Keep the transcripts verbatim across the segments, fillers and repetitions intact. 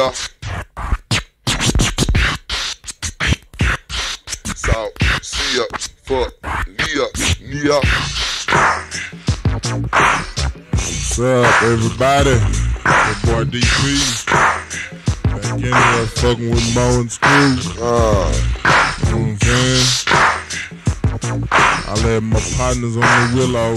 yeah. So, see ya, fuck, Nia, Nia. What's up, everybody? Your boy D P. Back in here fucking with Mo and Screw. Uh, you know what I'm saying? I let my partners on the willow.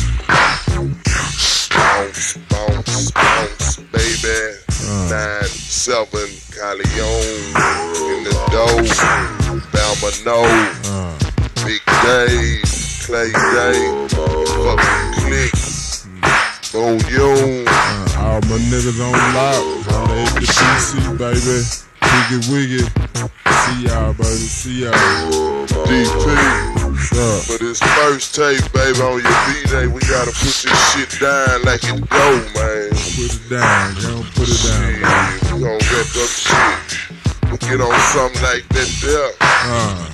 bounce, bounce, bounce, baby. Uh. Nine, seven, Calion in the dough. Bama no. Uh. Big Dave, Clay Day, fucking Click. Boom, yo. Uh, all my niggas on lock. Holla at the D C, baby. Wiggy, wiggy. See y'all, baby. See y'all. D P. What's up? For this first tape, baby, on your B-Day, we gotta put this shit down like it go, man. Put it down, yo. Put it down, Shit, baby. we gon' rep up shit. We get on something like that there. Uh.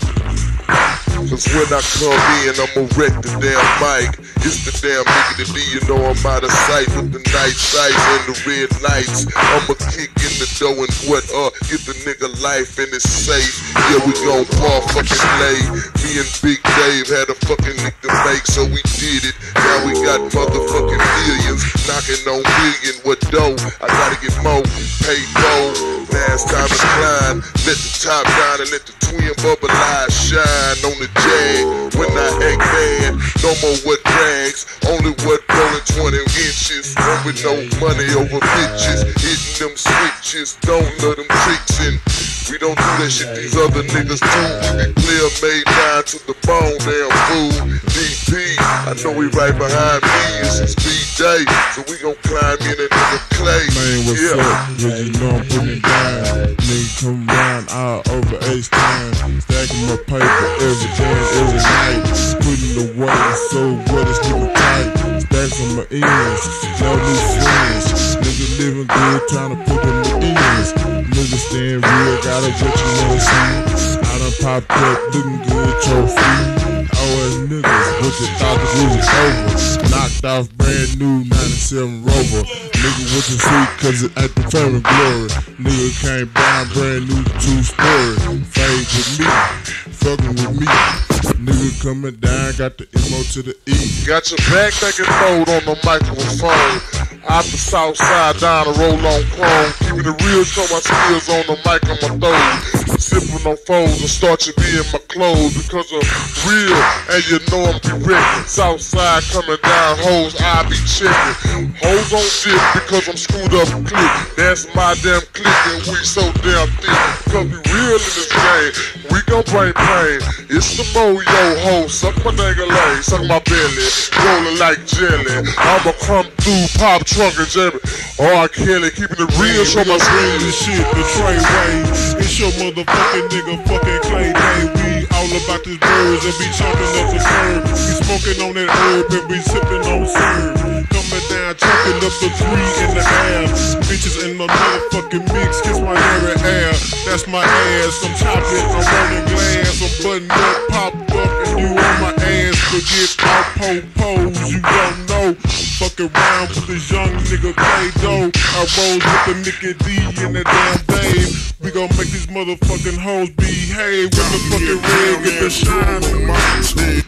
Cause when I come in, I'ma wreck the damn mic. It's the damn nigga that D, you know I'm out of sight with the night sights and the red lights. I'ma kick in the door and what up, get the nigga life and it's safe. Yeah, we gon' ball fucking lay. Me and Big Dave had a fucking lick to make, so we did it. Now we got motherfucking millions, knocking on million. What dough? I gotta get more, pay more. Last time to climb, let the top down and let the twin bubble eyes shine on the jag. When I act bad, no more what drags, only what rolling twenty inches. And with no money over bitches, hitting them switches, don't let them tricks in. We don't do that shit these other niggas do. We be player made down to the bone, damn fool. D P, I know we right behind me, it's his B-Day, so we gon' climb in that nigga Clay. Man, what's yeah. up? Cause you know I'm putting it down. Nigga come round all over H-Town, stacking my paper every day, every night. Putting the water so what it's getting tight. Stacks on my ears, no new friends. Nigga living good, trying to put them in ears. Nigga staying real, gotta what you wanna see. I done popped up, looking good, trophy. Oh, as niggas, what you thought the was over. Knocked off brand new ninety-seven Rover. Nigga what you see, cause it at the family glory. Nigga came down brand new two-story. Fade with me, fucking with me. Nigga coming down, got the M O to the E. Got your back back and forth on the microphone. Out the south side, down the roll on chrome. Keeping it real, show my skills on the mic on my throat. Sipping on foes and starching me in my clothes because I'm real and you know I'm be wrecking. South side coming down, hoes I be checking. Hoes on dip because I'm screwed up click. That's my damn click and we so damn thick. Cause we real in this game, we gon' bring pain. It's the Mo yo ho, suck my nigga leg, suck my belly, rolling like jelly. I'ma come through, pop trunk and jam it. R. Kelly keeping it real, show my screen. This shit, the Trey way. It's your motherfucking nigga, fucking Clay Day. We all about this birds and be chopping up the curb. We smoking on that herb and we sipping on serve. Coming down, chopping up the three in the air. Bitches in my motherfucking mix, kiss my hairy hair. That's my ass, I'm chopping, I'm rolling glass. I'm button up, popped up, and you on my ass. Forget all po-pos, you don't know. Fuck around with this young nigga K-Doe. I roll with the Nicky D and the damn Dave. We gon' make these motherfucking hoes behave. When the fucking red get the shine on my head.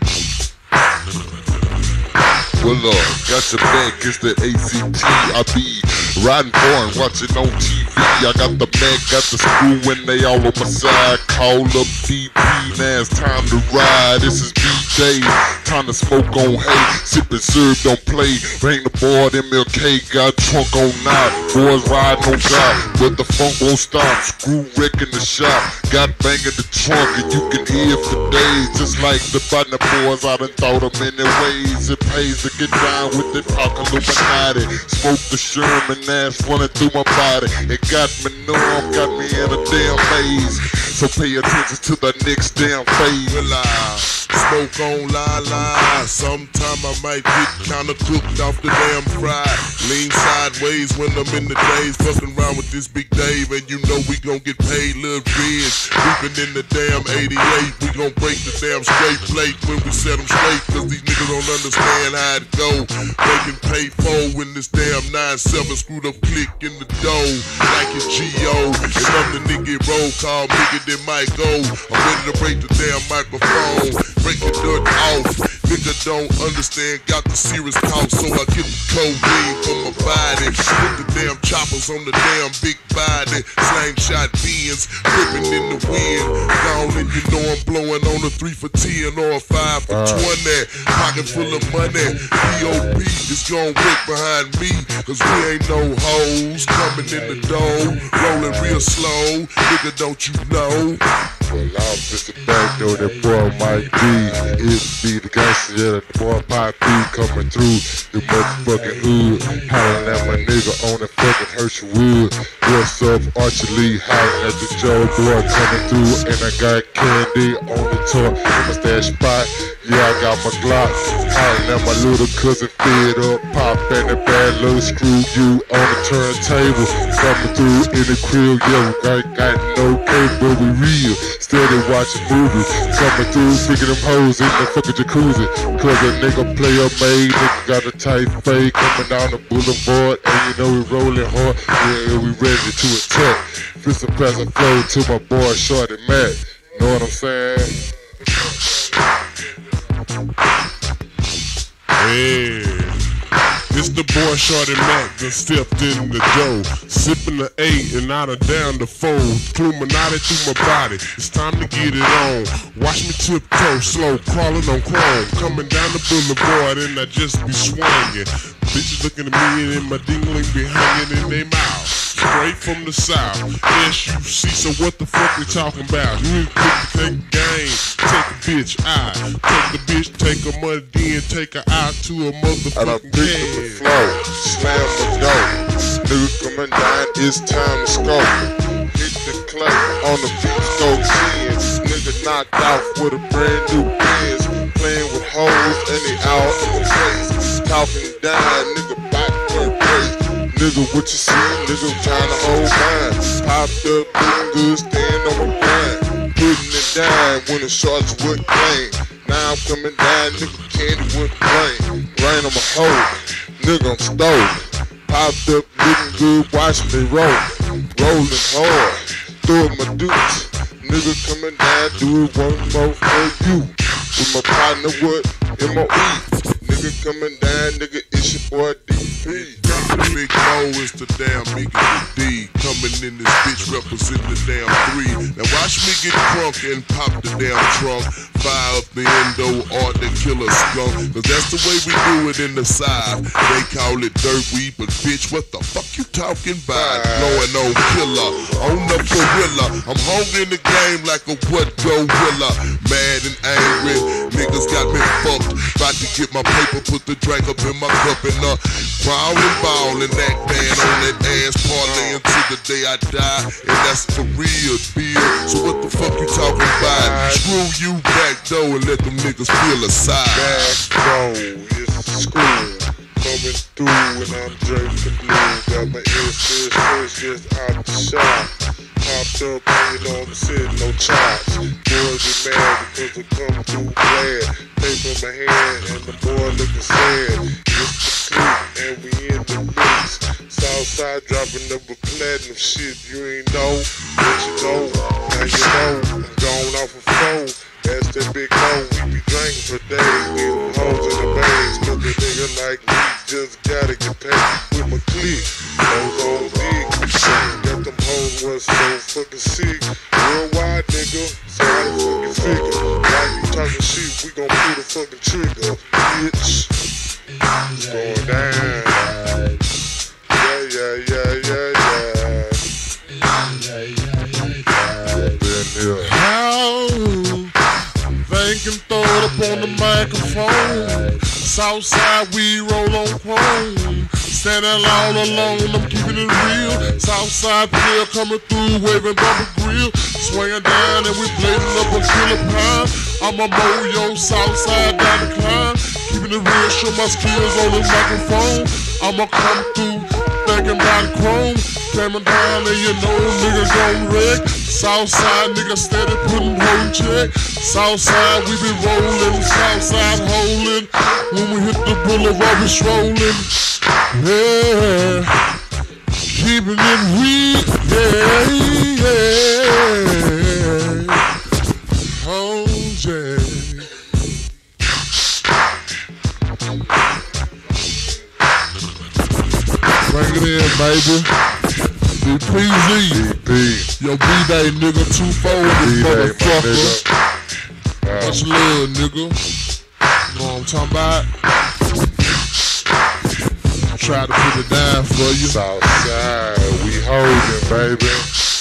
Well, uh, got your back, it's the A C T. I be riding foreign, watching on T V. I got the Mac, got the screw when they all on my side. Call up D P, now it's time to ride. This is B-Day, time to smoke on hay. Sippin' syrup, don't play. Bring the board, M L K, got trunk on night. Boys riding on God, but the funk won't stop. Screw wrecking the shop, got banging the trunk, and you can hear for days. Just like the Butler boys, I done thought them in their ways. It pays to get down with the talk Illuminati. Smoke the Sherman, ass running through my body. It got me numb, got me in a damn maze. So pay attention to the next damn phase. Well, I smoke on la la. Sometime I might get kinda cooked off the damn fry. Lean sideways when I'm in the days, fucking around with this Big Dave, and you know we gon' get paid, Lil Riz. Creeping in the damn eighty-eight, we gon' break the damn straight plate when we set them straight, cause these niggas don't understand how it go. Making pay for in this damn nine seven screwed up click in the dough, like it's G O. And I'm the nigga roll call, nigga that might go. I'm ready to break the damn microphone, break the dirt off. Nigga don't understand, got the serious cough, so I get the codeine for my body. Put the damn choppers on the damn big body. Slang shot beans, flipping in the wind. Gone and you know I'm blowing on a three for ten or a five for twenty. Pocket full of money. P O P is gon' work behind me, cause we ain't no hoes. Coming in the door, rolling real slow. Nigga, don't you know? Well, I'm just a back door, that boy might be. It be the gangster, yeah, the boy Pop B coming through the motherfucking hood. Hollering at my nigga on the fucking Hersheywood. What's up, Archie Lee, hollering at the Joe boy coming through. And I got candy on the top in my stash spot. Yeah, I got my Glock. Hollering at my little cousin, fed up, pop and the bad little screw you on the turntable. Coming through in the crib, yeah, we got, got no cable, but we real. Steady watching movies, coming through, picking them hoes in the fucking jacuzzi. Cause a nigga player made, nigga got a tight fade coming down the boulevard. And you know we rolling hard, yeah, we ready to attack. Fist and pass and flow to my boy Shorty Mac. Know what I'm saying? Yeah. It's the boy Shorty Mac that stepped in the dough, sipping the eight and out of down the four, Illuminati through my body. It's time to get it on. Watch me tiptoe, slow crawling on chrome, coming down the boulevard and I just be swinging. Bitches looking at me and my dingling be hanging in their mouth. Straight from the south, S U C, so what the fuck we talking about? You ain't quick to take a game, take a bitch out. Take the bitch, take her money, then take her out to a motherfucking pick the flow, slam the door. Nigga coming down, it's time to scope. Hit the clay on the beat, go ten. Nigga knocked out with a brand new Benz. Playing with hoes and they out in the face. Talking down, nigga back for a break. Nigga, what you see? Nigga trying to hold mine. Popped up, looking good, stand on my grind. Putting it down when the shots would claim. Now I'm coming down, nigga, candy would rain. Rain on my hoe, nigga, I'm stoked. Popped up, looking good, watch me roll. Rolling hard, through my dukes. Nigga coming down, do it one more for you. With my partner, what? M O E. Nigga coming down, nigga, it's your boy D P. Big Mo is the damn Mickey D. Coming in this bitch representing the damn three. Now watch me get crunk and pop the damn trunk. Fire up the endo or the killer skunk. Cause that's the way we do it in the side. They call it dirt weed, but bitch, what the fuck you talking about? Blowing on killer, on the gorilla. I'm hungry in the game like a what gorilla. Mad and angry, niggas got me fucked. About to get my paper, put the drink up in my cup and uh, growling ball and that band on that ass parlay until the day I die. And that's for real, deal. So what the fuck you talking about? Screw you back though and let them niggas feel aside. Back door, it's school. Coming through and I'm drinking blue. Got my ears still fresh just out the shop. Popped up, you know I'm sitting no chops. Boys be mad because I come through glad. Paper in my hand and the boy looking sad. It's the clique and we in the mix. Southside dropping up a platinum shit. You ain't know, but you know. Now you know, I'm gone off a phone. That's that big hoe, we be drinking for days. Getting hoes in the bags. Cause a nigga like me just gotta get paid with my clique. Hoes on dick. Got them hoes was so fucking sick. Worldwide nigga, so I fucking figure. While you talking shit, we gon' pull the fucking trigger. Bitch, it's going down. Yeah, yeah, yeah, yeah, yeah. How they can throw it up on the microphone. Southside, we roll on chrome. Standing all alone, I'm keeping it real. Southside player coming through, waving bumper grill. Swinging down and we blazing up a killer pine. I'm a moyo, Southside down the climb. Keeping it real, show my skills on the microphone. I'ma come through thinking about chrome. Coming down and you know niggas gon' wreck. Southside niggas steady putting whole check. Southside we be rollin', Southside holdin'. When we hit the boulevard we strolling. Yeah, keeping it weak. Yeah, yeah. Oh yeah. Bring it in, baby. D P Z. D P. Yo, B-Day, nigga, two-folded, motherfucker. Much love, nigga. You know what I'm talking about? Try to put it down for you. Southside, we holding, baby.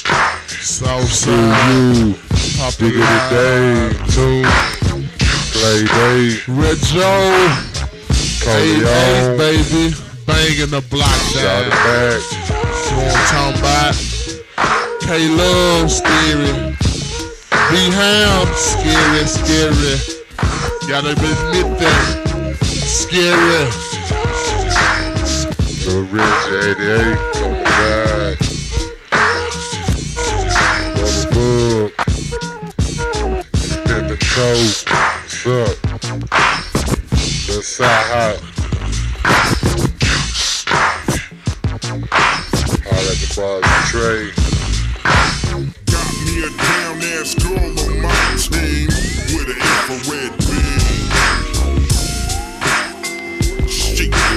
Southside. Pop it Day, Tune, Play Day, Red Joe. Hey, hey, baby. Banging the block down. Shout it back. You know what I'm talking about? K-Love, scary. B-Ham, scary, scary. Gotta admit that. Scary. The Rich eighty-eight, coming back. Bubba Bug. Pimpin' Toe. What's up? The Side Hot. Holla at the bars of trade. Got me a down ass girl on my team with an infrared beam. Shit, yeah.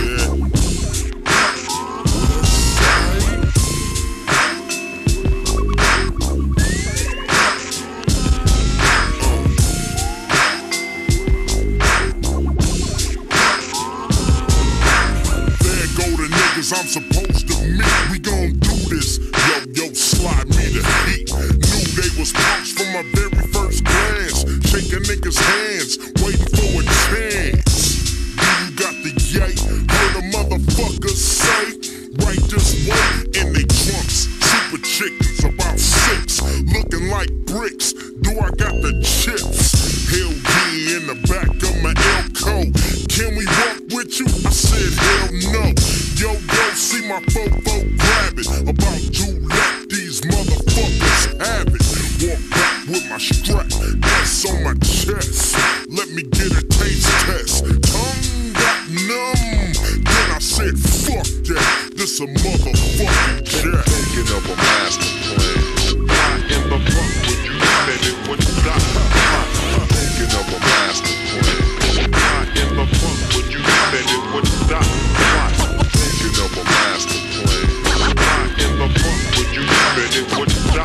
There go the niggas I'm supposed to meet. We gon' do this. Yo, yo, slide me the heat. Knew they was punks from my very first glance. Shaking niggas' hands, waiting for a chance. You got the yay, heard a motherfucker say, right this way in they trunks. Super chickens, about six, looking like bricks. Do I got the chips? Hell yeah, in the back of my Elko. Can we walk with you? I said hell no. Yo, yo, see my fofo grab it. About to let these motherfuckers have it. Walk back with my strap, that's on my chest. Let me get a taste test. Tongue got numb. Then I said, fuck that. This a motherfucking jet. Thinking of a master plan. In the front, would you spend it when you got Thinking of a master plan. in the front, would you spend it when you got Thinking of a master plan. in the front, would you spend it when you got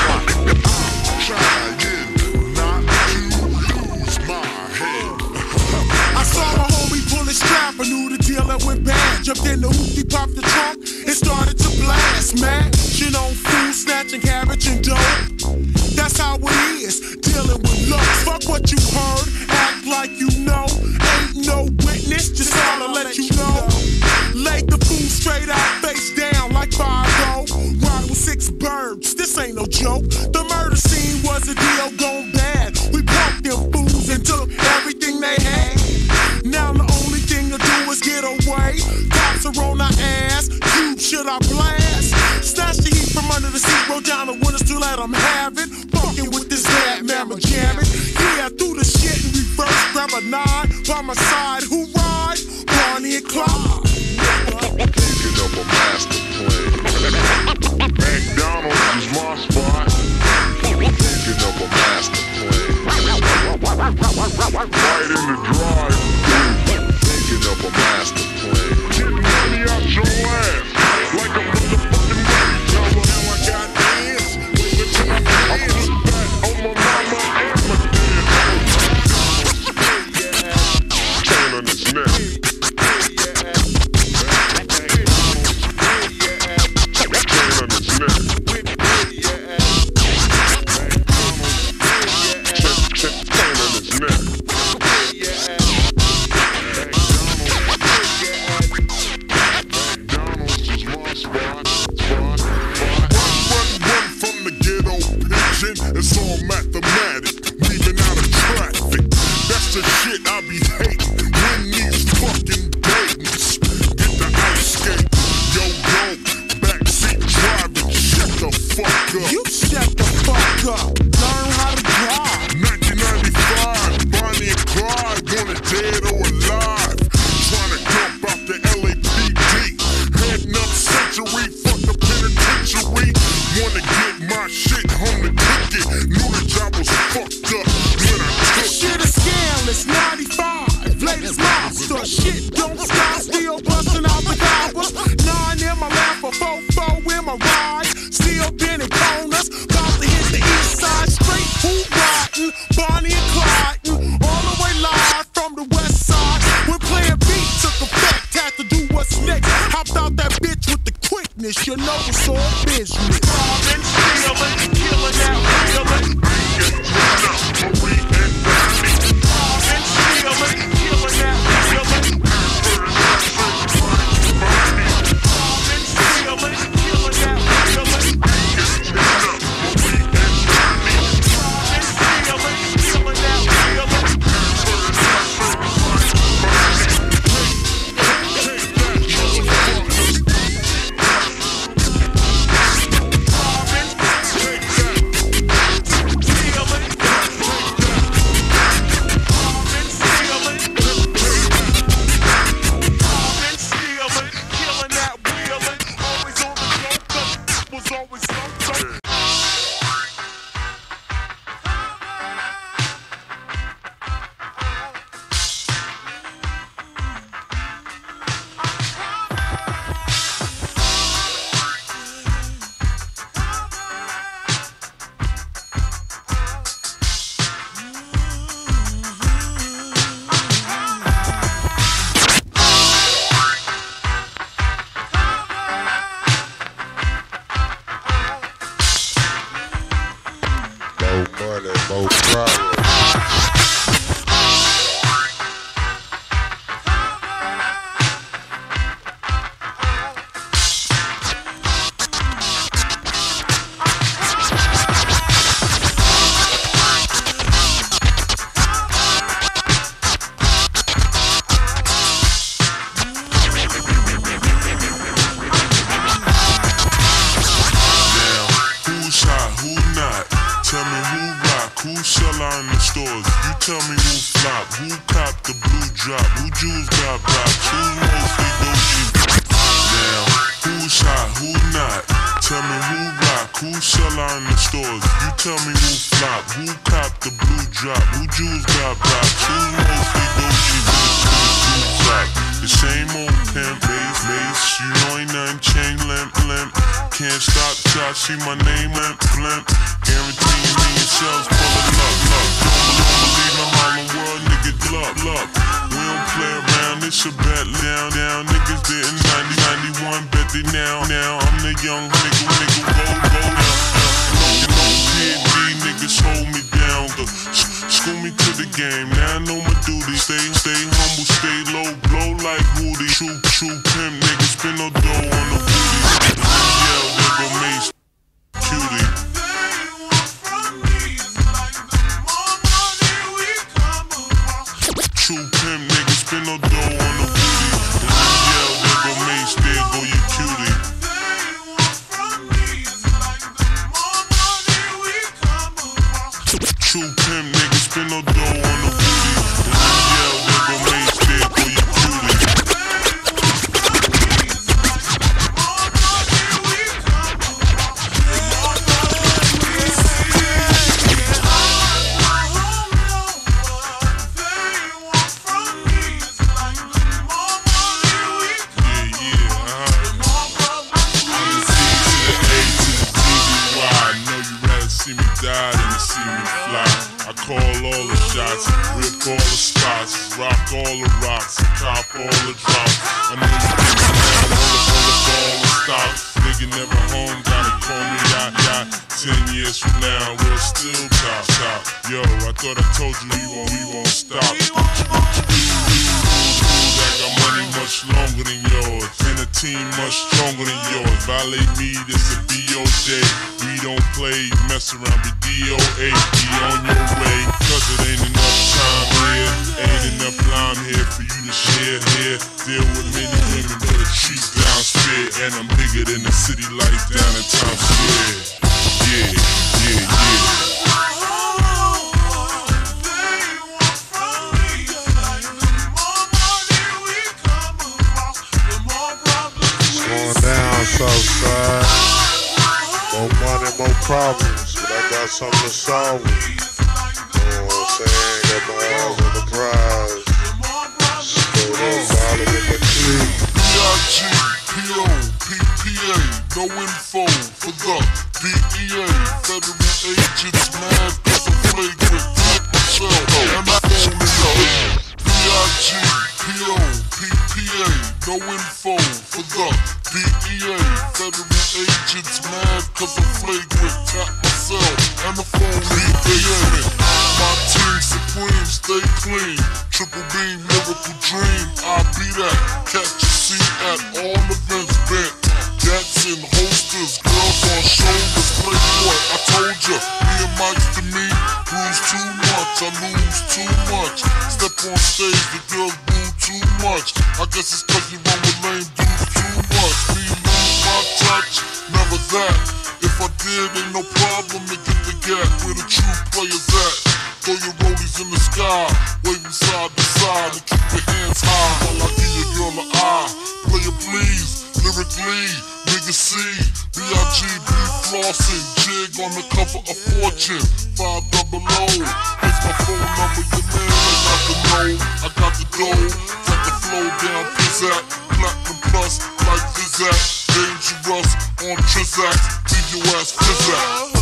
trying not to lose my head. I saw my homie pull his strap, I knew the deal that went bad. Jumped in the hoopty, popped the trunk, and started to blast. Mashing on food, snatching cabbage and dough. That's how it is, dealing with love. Fuck what you heard, act like you know. Ain't no witness, just all to let you know. Laid the food straight out, face down like five oh. Ride with six birds, this ain't no joke. The murder scene was a deal gone bad. We pumped them fools and took everything they had. Now the only thing to do is get away. Cops are on our ass, you should I blast? Snatch the heat from under the seat, roll down the windows to let them have it. Fucking with this bad mamma jamming. Yeah, through the shit in reverse, grab a nine by my side. Who ride? Bonnie and Clyde. Thinking of a master plan. McDonald's is my spot. Thinking of a master plan. Right in the drive. Thinking of a master plan. Getting money out your ass like a Hopped out that bitch with the quickness, you know it's all business. Robbing, stealing, killing that wheeling. Robbing, stealing, killing that wheeling. See my name limp, blimp, guaranteeing me yourselves full of luck, luck. Don't believe in Harlem world, nigga, luck, luck. We don't play around, it's a bet down, down. Niggas did in ninety, ninety-one, bet they now, now. I'm the young nigga, nigga, go, go down, down. You know, P and D niggas hold me down, school me to the game. Now I know my duty, stay, stay humble, stay low, blow like Woody. True, true pimp, nigga, spin no dough on the booty. Yell, there go Mace. Cutie. True pimp, nigga, spin no dough on the booty. Yell, there go Mace, there go you cutie. True pimp, nigga, spin no dough on the booty. Yell, there go Mace, there go you cutie. Rip all the spots, rock all the rocks, cop all the drops. I know you think now, all the all the ball and stop. Nigga never home, gotta call me yacht, yacht. Ten years from now, we'll still top, top. Yo, I thought I told you we won't, we won't stop. I got money much longer than yours, and a team much stronger than yours. Violate me, this a B O J. We don't play, mess around, be D O A. Be on your way, cause it ain't enough time here. Ain't enough lime here for you to share here. Deal with many women, but a treat down spit. And I'm bigger than the city lights down in Times Square. Yeah, yeah, yeah. Southside, more money, more problems, but I got something to solve with. You know what I'm saying? Got my eyes on the prize. Straight up following the clique. B I G, P O, P P A, no info for the D E A. Federal agents mad cause I'm flagrant. Flip myself, and I own it up. B I G, P O, P P P A, no info for the D E A. Federal agents mad cause I'm flagrant. Tap myself and the phone leave basement. My team supreme, stay clean. Triple beam, miracle dream. I'll be that. Catch a seat at all events bent. Gats in holsters, girls on shoulders. Playboy, I told ya, me and Mike's to me. Bruise too much, I lose too much. Step on stage, the girls boo too much. I guess it's cause you run with lame dudes too much. Me lose my touch, never that. If I did, ain't no problem to get the gap where the true players at. Throw your rollies in the sky, waving side to side and keep your hands high while I give your girl an eye. Player please, lyrically, nigga C, B I G B flossing, jig on the cover of Fortune, five double O. It's my phone number, your man ain't got the know. I got the dough, got the flow down, pizzazz, platinum plus like Zizak, dangerous on Trizak, leave your ass pizzazz.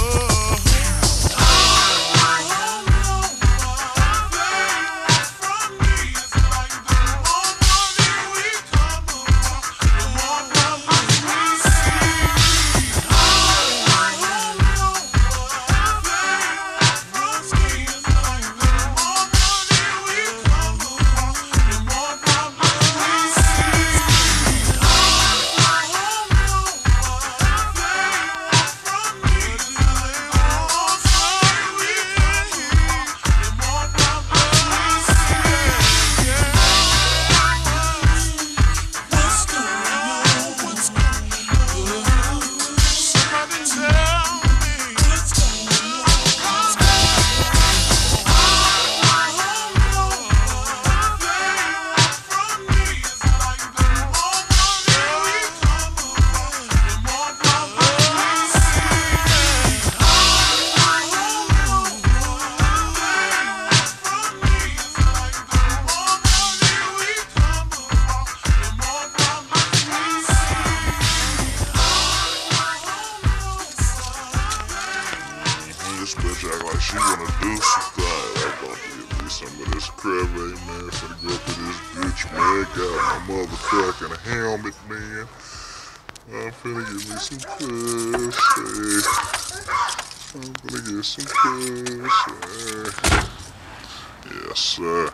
This bitch act like she wanna do some things. I'm about to get me some of this crab, man. Finna go for this bitch, man. Got my motherfucking helmet, man. I'm finna get me some pussy. I'm finna get some pussy. Yes, sir.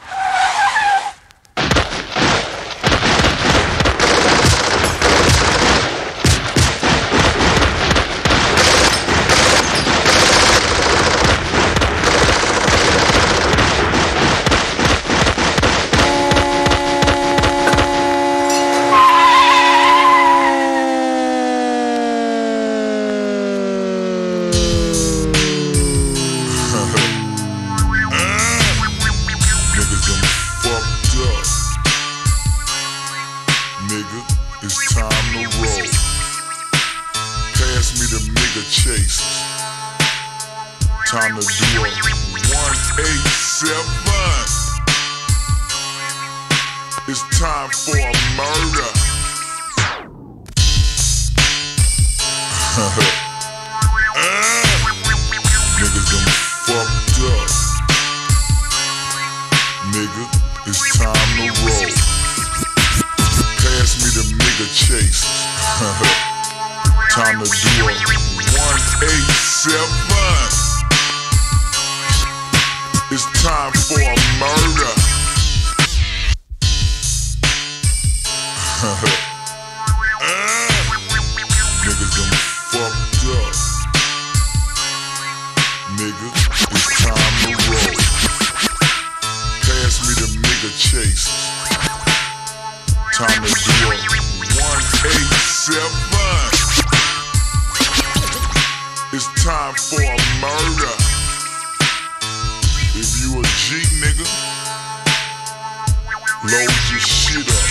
It's time to roll. Pass me the nigga chase. Time to do a one eight seven. It's time for a murder. uh, niggas done fucked up. Nigga, it's time to roll. Pass me the nigga chase. Time to do a one eight seven. It's time for a murder. uh, niggas done fucked up. Nigga, it's time to roll. Pass me the nigga chase. Time to do a one eight seven. It's time for a murder. If you a G, nigga, load your shit up.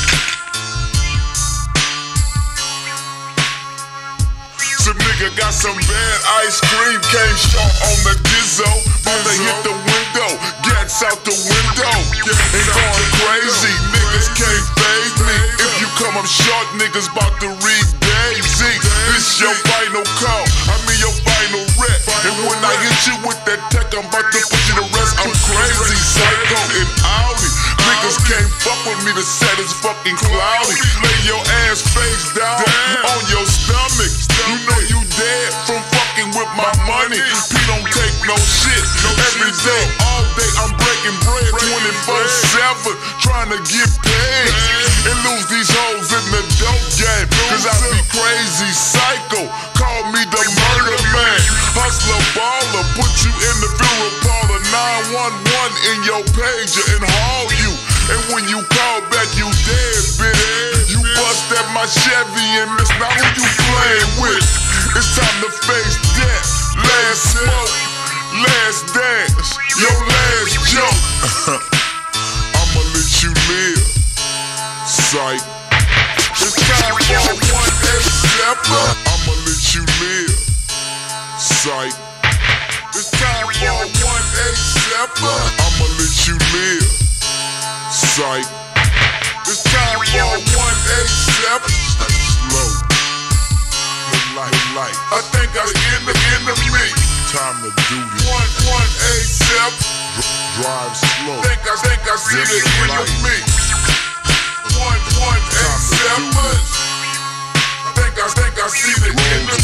Some nigga got some bad ice cream, came short on the Gizzo. About to hit the window, gets out the window. Ain't going crazy, niggas can't fade me. If you come up short, niggas bout to read Daisy. This your final call, I mean your final rep. And when I hit you with that tech, I'm about to put you to rest. I'm crazy, psycho and Audi. Niggas can't fuck with me, the set is fucking cloudy. Lay your ass face down on your stomach. You know you dead from fucking with my money. P don't take no shit. Every day, all day, I'm breaking bread twenty-four seven, trying to get paid and lose these hoes in the dope game. Cause I be crazy, psycho. Call me the murder man. Hustler baller, put you in the funeral parlor. nine one one in your pager and haul you. And when you call back, you dead, bitch. You bust at my Chevy and miss. Now who you playing with? It's time to face death. Last smoke, last dance, your last joke. I'ma let you live, psych. It's time for one acceptor. I'ma let you live, psych. It's time for one acceptor. I'ma let you live, psych. It's time for one acceptor. Slow, light, light. I think I in the enemy. Time to do this. One, one accept. Drive slow. Think I think I see the enemy. One, one accept. Think I think I see the enemy.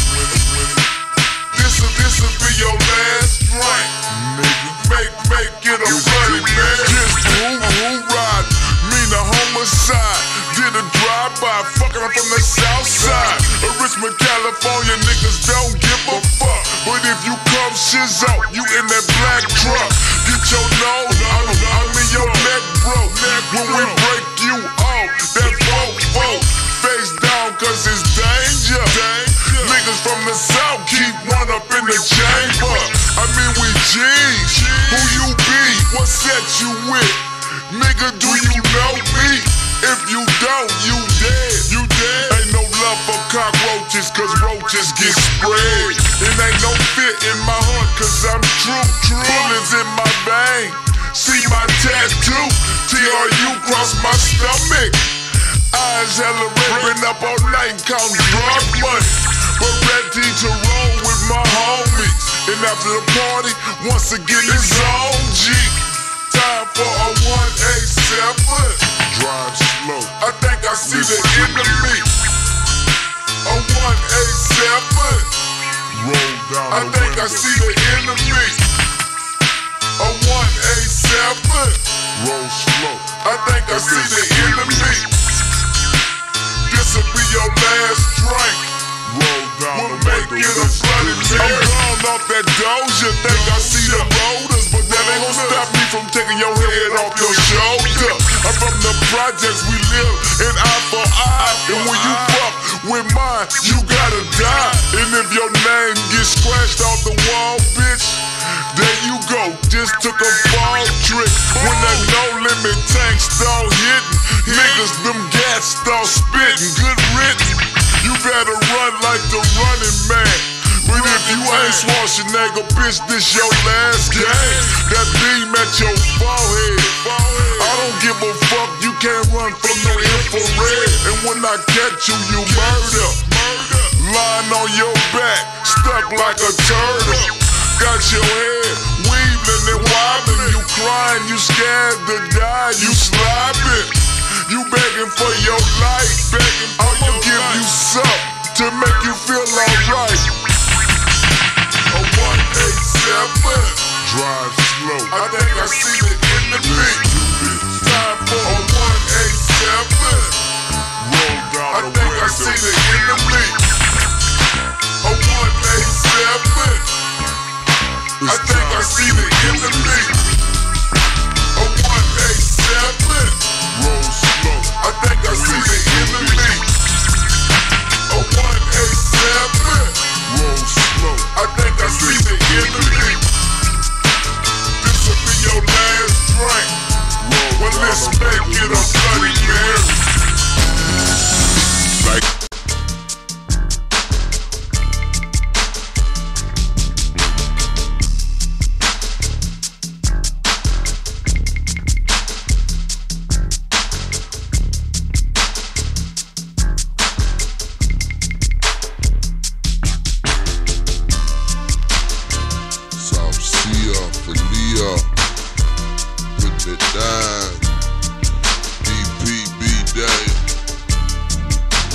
This'll this'll be your last drink. Make make it a bloody man. Just who who ride? Mean a homicide. Did a drive-by, fucking up from the south side of Richmond, California. Niggas don't give a fuck. But if you come shizzo, you in that black truck. Get your nose, I mean, I mean your neck broke. When we break you off, that folk folk face down cause it's danger. Niggas from the south keep one up in the chamber. I mean we G's. Who you be? What set you with? Nigga, do you know me? If you don't, you dead. You dead. Ain't no love for cockroaches, cause roaches get spread. It ain't no fit in my heart, cause I'm true. True. Bullets in my vein. See my tattoo. T R U cross my stomach. Eyes hella red, been up all night and count drug money. But ready to roll with my homies. And after the party, once again it's on G. Time for a one eight seven. Drive slow. I think I see the enemy. A one eight seven. Roll down I think I see the enemy. A one eight seven. Roll slow. I think I see the enemy. This'll be your last drink. Roll down we'll make it a bloody man. I'm gone off that doja. Think I see the rollers, but that ain't gon' stop me from taking your head off your shoulder. I'm from the projects, we live in eye for eye. And when you fuck with mine, you gotta die. And if your name gets scratched off the wall, bitch, there you go, just took a fall trick. When that no limit tank start hitting, niggas them gas start spitting. Good written, you better run like the running man. But if you ain't Schwarzenegger, bitch, this your last game. That beam at your forehead. I don't give a fuck, you can't run from no infrared. And when I catch you, you murder. Lying on your back, stuck like a turtle. Got your head weaving and wobbling. You crying, you scared to die, you slobbing. You begging for your life, begging for I'ma your give life. You something to make you feel alright. A one eight seven. Drive slow. I think I see the enemy. Time for a one eight seven. Roll down I think I see the enemy. A one eight seven. I think I see the enemy. A one eight seven. Roll slow. I think I see the enemy. A one eight seven. Roll slow. I think I see the enemy. This'll be your last drink. Well, let's make it a bloody Mary. Like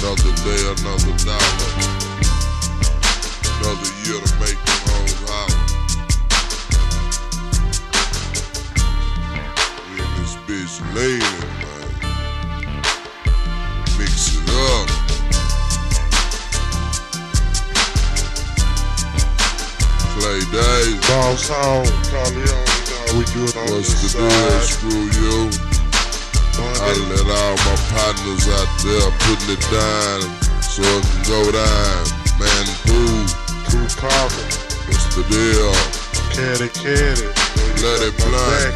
Another day, another dollar. Another year to make them hoes holler. We in this bitch leaning, man. Mix it up. Play days. Boss home, Corleone, we do it on What's this the deal? side. Screw you. I let all my partners out there putting it down so it can go down. Man, boo. Two Parker, What's the deal? Caddy Caddy, Let it blind.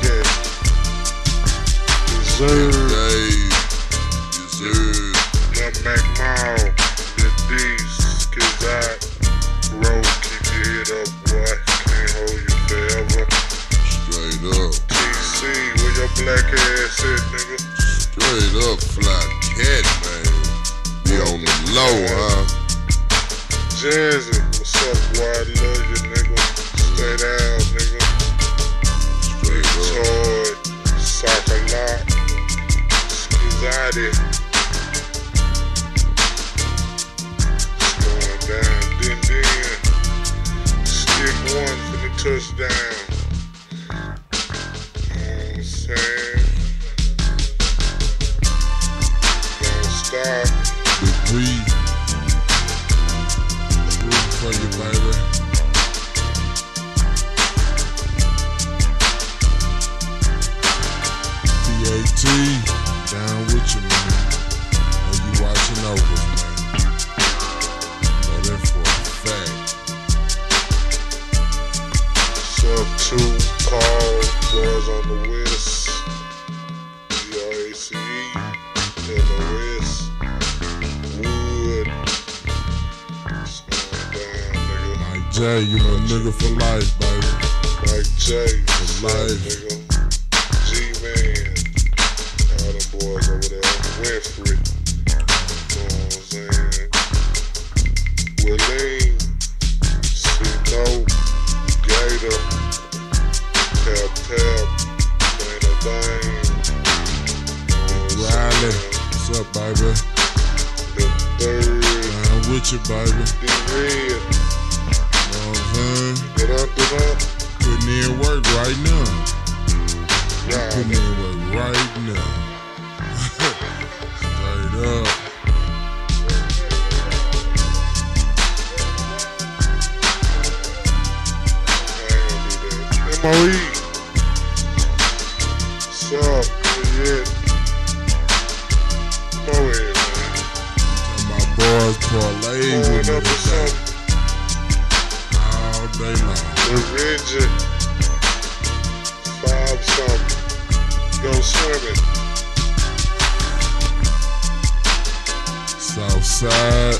Deserve, Days. Deserve. Young McMahon, the D's, Skizat, Road, keep your head up, boy, can't hold you forever. Straight up. T C, where your black ass at, nigga? Straight up, fly cat, man. Be on the low, huh? Jazzy, what's up, boy? I love you, nigga. Stay down, nigga. Straight up. Toy, Soccer Lock, Skizati. It's going down, din din. Stick one for the touchdown. You know what I'm saying? Don't stop. Big weed. Room for you, baby. P A T, down with you, man. Are you watching over us, man? Know that for a fact. Sub two, Paul, boys on the west. G R A C E, L O S, Wood. It's going down, nigga. Mike J, you my nigga for life, baby. Mike J, For life. nigga. G-Man. All them boys over there on the Winfrey. You know what I'm saying? Willeen, C-Note, Gator, Tap Tap, Dana Dane. Riley, what's up, baby? The third, Down with you, baby. D-Red. Know what I'm saying? Get up, get up. Putting in work right now. Putting Nah, in work right now. Straight up. M O E. What's up? Where you at? Come over here, man. And my boys parlay with Pulling me up or today. something. All day long. The Rigid. Five something. Go swimming. Southside.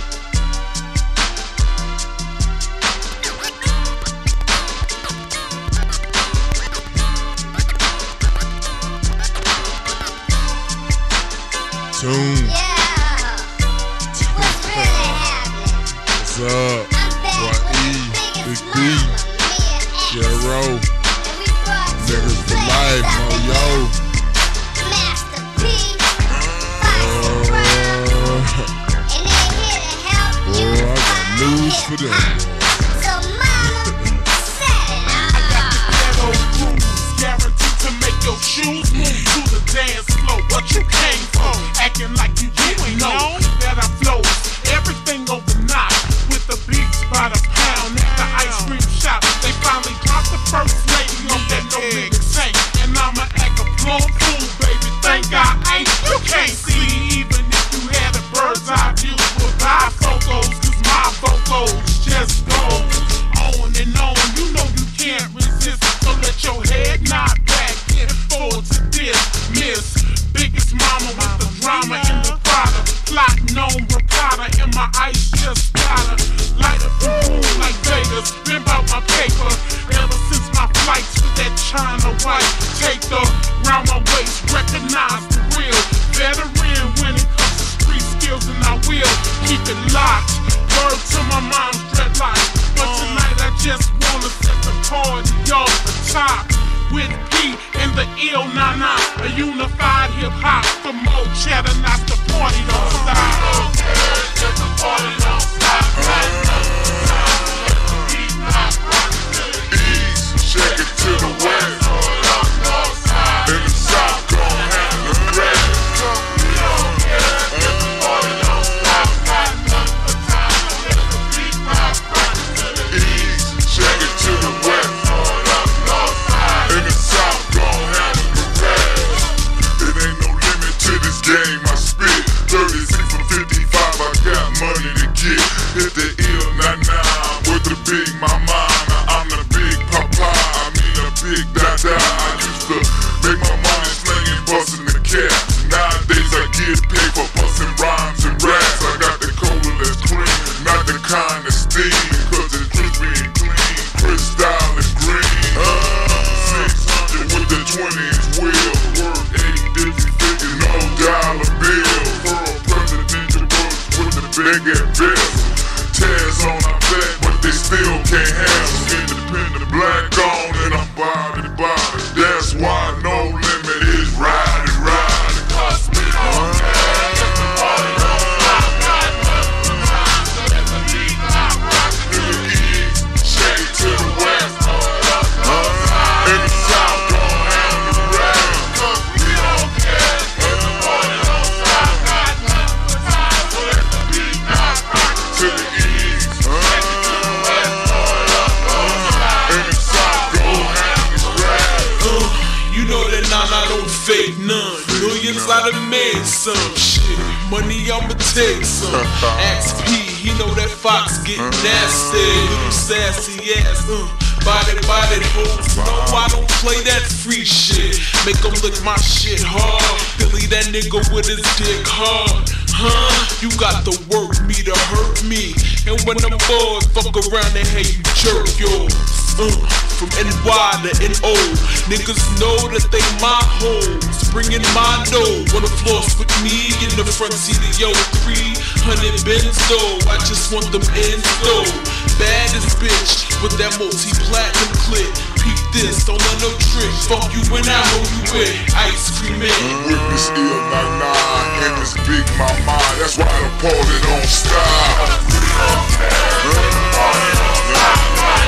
Tune. Yeah. What's really happening? What's up? I'm back Boy with E, the biggest Big B, mama, me and Jero, And we brought two niggas for flavors life, up mo in yo. here. Master P, Foxy Uh, Brown, and they here to help boy, you I got find news for hip them, hop. boy. So mama, set it up. Ghetto grooves, guaranteed to make your shoes move to the dance floor. What you came for? Acting like you didn't know that I flow everything overnight with the beats by the pound at the ice cream shop. They finally dropped the first lady on that no nigga tank, and I'ma act a plumb fool, baby. Thank God ain't you can't see even if you had a bird's eye view with bifocals, 'cause my vocals just goes on and on. You know you can't resist, so let your head nod back. Get forward to this, miss. Biggest mama with the drama in the Prada, plotting on ricotta, and my ice just splatter. Light up the room like Vegas, been bout my paper ever since my flights with that China white. Take the round my waist, recognize the real veteran when it comes to street skills, and I will keep it locked. Word to my mom's dreadlocks, but tonight I just wanna set the party off the top with P and the ill nana, a unified hip hop for more cheddar, not the party don't stop. The party don't stop. East, shake it to the west. In the south, gon' handle the rest. We don't care if the party don't stop. East, shake it to the west. In the south, gon' handle the rest. It ain't no limit to this game I spit. thirty-six for fifty-five, I got money to get. Hit the ill nah nah with the big mama. I'm the big papa, I mean a big dada. I used to make my money slinging, busting the cat. Nowadays I get paid for busting rhymes and raps. I got the cola that's clean, not the kind of steam, cause it's crispy and clean, crystal and green. six hundred with the twenty-inch wheel, worth eight digit figures, no dollar bill. Pearl presidential books with the big and bill. Tears on our back, but they still can't handle. Independent black on and I'm body body. That's why no limit is riding, riding. Cause we don't care if the party don't stop. In the east, shake it to the west. In the south, gon' handle the rest. Cause we don't care if the party don't stop. So let the beat not rock to the east. Shake it to the west. In the south, gon' handle the rest. You know that Nana don't fake none. Millions I done made some shit. Money I'ma take some. Ask P, he know that Fox get nasty. Little sassy ass, uh. Body, body, hoes. No, I don't play that free shit. Make them lick my shit hard. Billy that nigga with his dick hard. Huh? You got to work me to hurt me. And when them boys fuck around, they hate you jerk yours. Uh, from N Y to N O, niggas know that they my hoes. Bringing my dough, wanna floss with me in the front seat of yo three hundred Benzo. I just want them in though. Baddest bitch with that multi-platinum clip. Peep this, don't let no trick. Fuck you when I know you with ice cream in. With this ill nah nah and this big mama, that's why the party don't stop. We don't care if the party don't stop.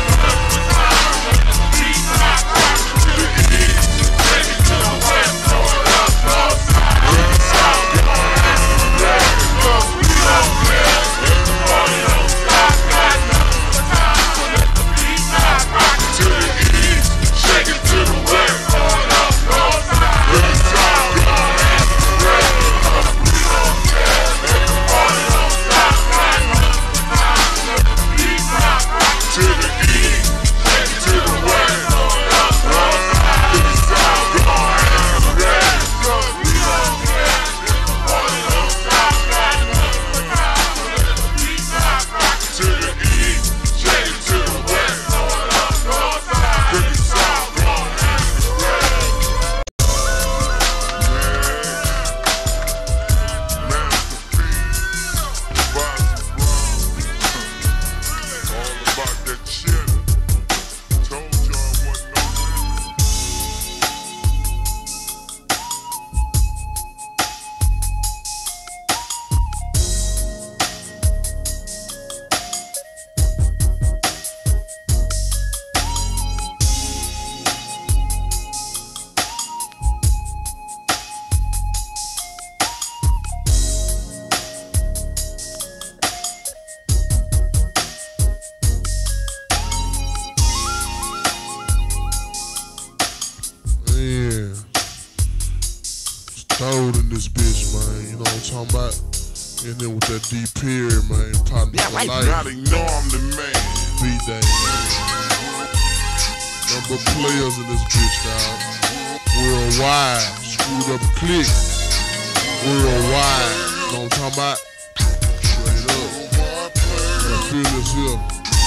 Cold in this bitch, man. You know what I'm talking about? And then with that D period, man. Partner for life. Gotta know I'm the man. Beat that, man. Number of players in this bitch, dog. Worldwide. Screwed up click. Worldwide. You know what I'm talking about? Straight up. I feel this here.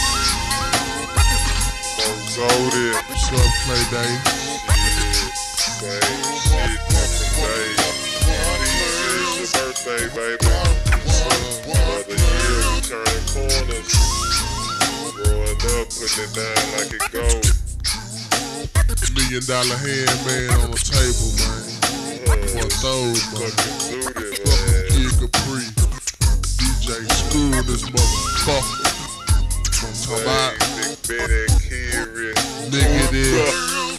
So it. What's up, Play Day? Same shit, different day. It's your birthday, baby. Another year, we turning corners. Growing up, putting it down like it goes. Me million dollar hand man on the table, man. For those, man. Fucking Kid Capri. D J Screw this motherfucker. I'm talking about Big Benny, Kiri. nigga there.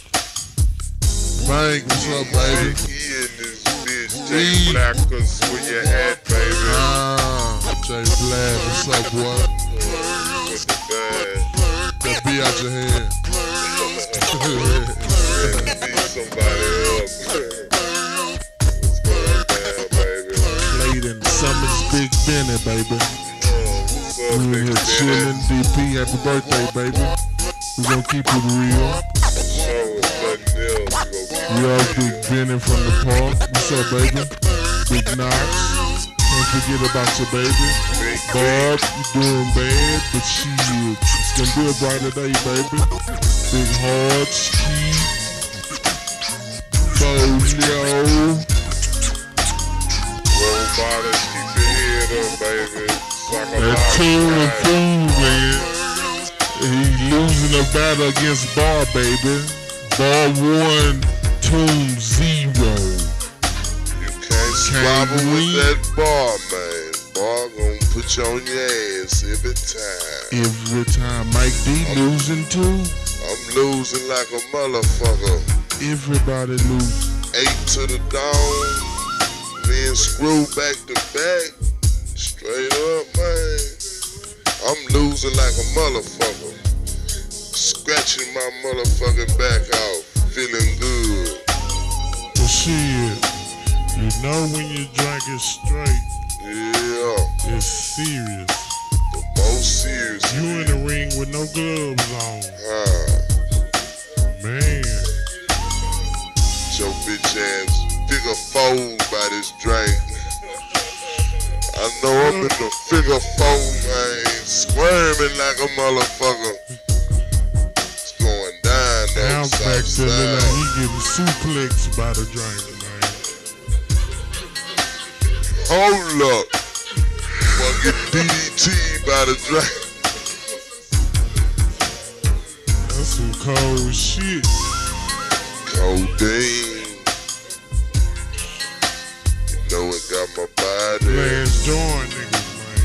Bank, what's up, baby? He in this bitch. J Blackers, where you at, baby? Ah, Jay Black, what's up, boy? With the bag. That be out your hand. Beat somebody up. What's going down, baby? Played in Summer's Big Benny, baby. What's up, We in Big here Benny? chillin', D P, happy birthday, baby. We gon' keep it real. Show us nothing else. We all Big Benny from the park. What's up, baby? Big Knox. Don't forget about your baby. Bob, you doing bad, but shit, it's gonna be a brighter day, baby. Big Hearts, Keith, Bolio. Roll bottom, keep your head up, baby. Suck a That lot. Tool and Fool, man. He's losing a battle against Bar, baby. Bar one, Toon zero. You can't squabble win. with that bar, man. Bar gon' put you on your ass every time. Every time Mike D losing too, I'm losing like a motherfucker. everybody lose. Eight to the dawn, then screw back to back. Straight up, man. I'm losing like a motherfucker. Scratching my motherfucking back out, feeling good. But shit, you know when you drink it straight, Yeah, it's serious. the most serious. You in the ring with no gloves on, Ah, man. your bitch ass figure fold by this drink. I know I'm in the figure four, man, squirming like a motherfucker. It's going down Now down back south to the side. like he getting suplexed by the drink, man. Hold up, fucking D D T by the drink. That's some cold shit. Codeine. You know it got my body. Last joint niggas, man.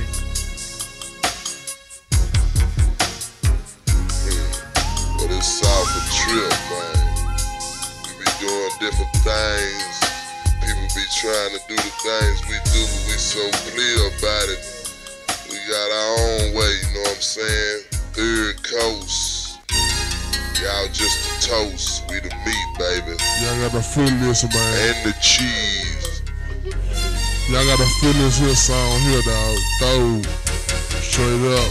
But it's off a trip, man. We be doing different things. People be trying to do the things we do, but we so clear about it. We got our own way, you know what I'm saying? Third coast. Y'all just the toast. We the meat, baby. Y'all got to feel this, man. And the cheese. Y'all got to feel this here song here, dog. Throw. Straight up.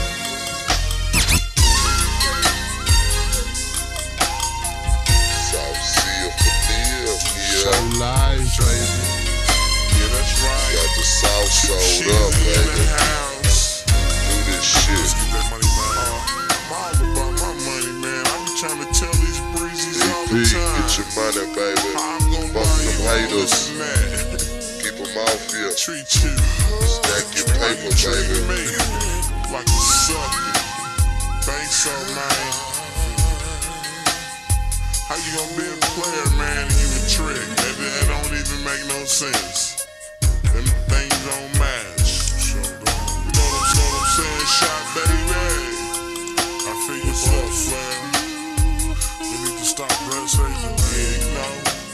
South Sea of Padilla. So Yeah. live, baby. Yeah, that's right. Got the South sold She's up, in baby. the house. Do this shit. Let's get that money, man. Uh, I'm all about my money, man. I be trying to tell these breezes all D P, the time. get your money, baby. I'm gonna Fuck buy them you all haters. this and that. Keep them off here. Treat you Stack your like paper, you treat baby. me. Like a sucker. Think so, man. How you gonna be a player, man, and you a trick? That, that don't even make no sense. Them things don't match. You know what I'm, know what I'm saying? Shot, baby. I feel you, up, Flair. We need to stop breastfeeding, man, you know?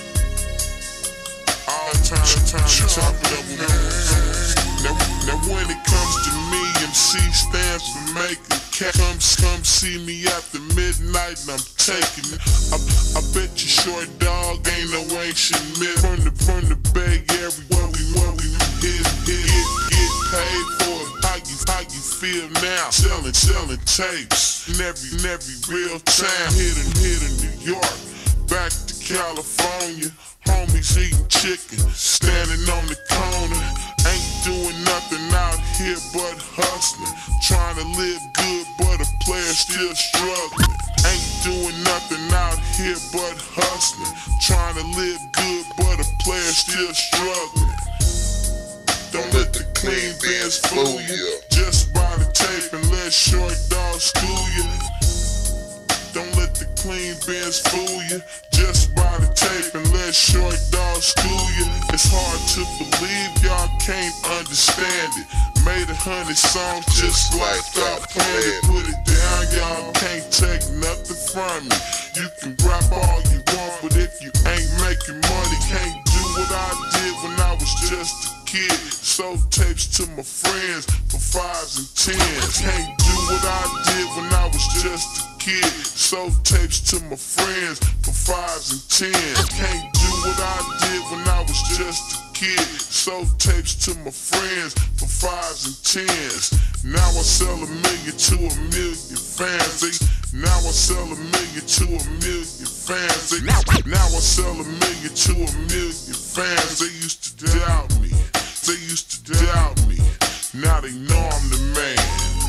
All the time, time, chop it up with now, now when it comes to me, M C stands for making cat. Come, come see me after midnight and I'm taking it. I, I bet you short dog ain't no ancient myth. From the, from the Bay Area where we, where we hit, hit, get, get paid for it. How you, how you feel now? Selling, selling tapes in every, in every real time. Hitting, hitting New York, back to California. Homies eating chicken, standing on the corner. Ain't doing nothing out here but hustling. Trying to live good, but a player still struggling. Ain't doing nothing out here but hustling. Trying to live good, but a player still struggling. Don't let the clean bands fool you. Just buy the tape and let short dog school you. Don't let the clean bins fool you. Just by the tape and let short dog school you. It's hard to believe y'all can't understand it. Made a hundred songs just like I planned it. Put it down, y'all can't take nothing from me. You can rap all you want, but if you ain't making money, can't do what I did when I was just a kid. Sold tapes to my friends for fives and tens. Can't do what I did when I was just a kid. Sold tapes to my friends for fives and tens. Can't do what I did when I was just a kid. Sold tapes to my friends for fives and tens. Now I sell a million to a million fans. They, now I sell a million to a million fans. They, now I sell a million to a million fans. They used to doubt me. They used to doubt me. Now they know I'm the man.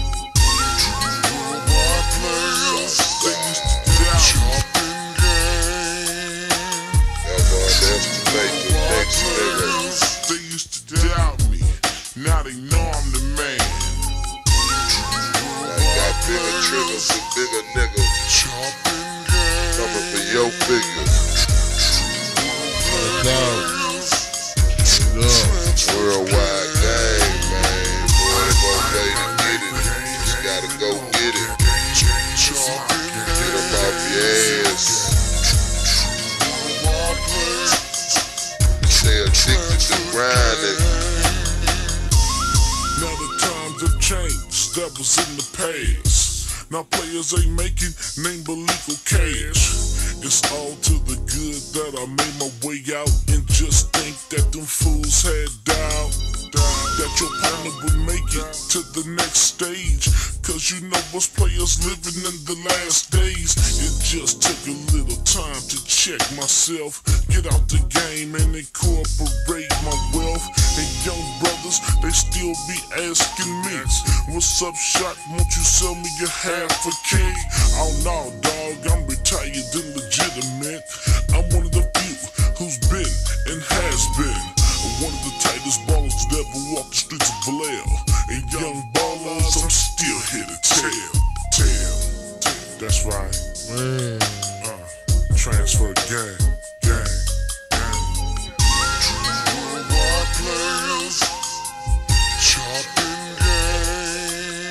They used to doubt me. They used to doubt me. Now they know I'm the man. I got bigger triggers and bigger niggas coming for your figures. Worldwide game, man. Boy, one way to get it. Just gotta go get it. Get them off your ass. Stay addicted to grinding. Now the times have changed, that was in the past. Now players ain't making name but legal cash. It's all to the good that I made my way out. And just think that them fools had doubt that your partner would make it to the next stage. Cause you know us players living in the last days. It just took a little time to check myself, get out the game and incorporate my wealth. And young brothers, they still be asking me, what's up, shot, won't you sell me a half a cake? Oh no, dog, I'm retired and legitimate. I'm one of the few who's been and has been one of the tightest ballers that ever walked the streets of Vallejo. And young ballers, I'm still here to tell, tell, tell. That's right. Man. Uh, transfer gang, gang, gang. Worldwide players, chopping gang.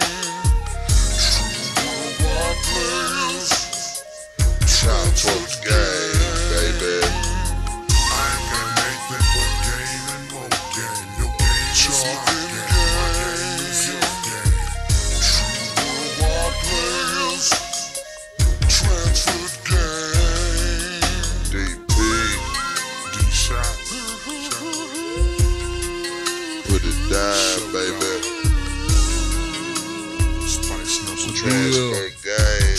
Worldwide players, Chop folks gang, baby. I ain't got anything but game and more game. Your game is my game, my game is your game. Worldwide players, transfer gang. D P, D-Shot, put it down, baby. Spice Nuts, Transfer gang.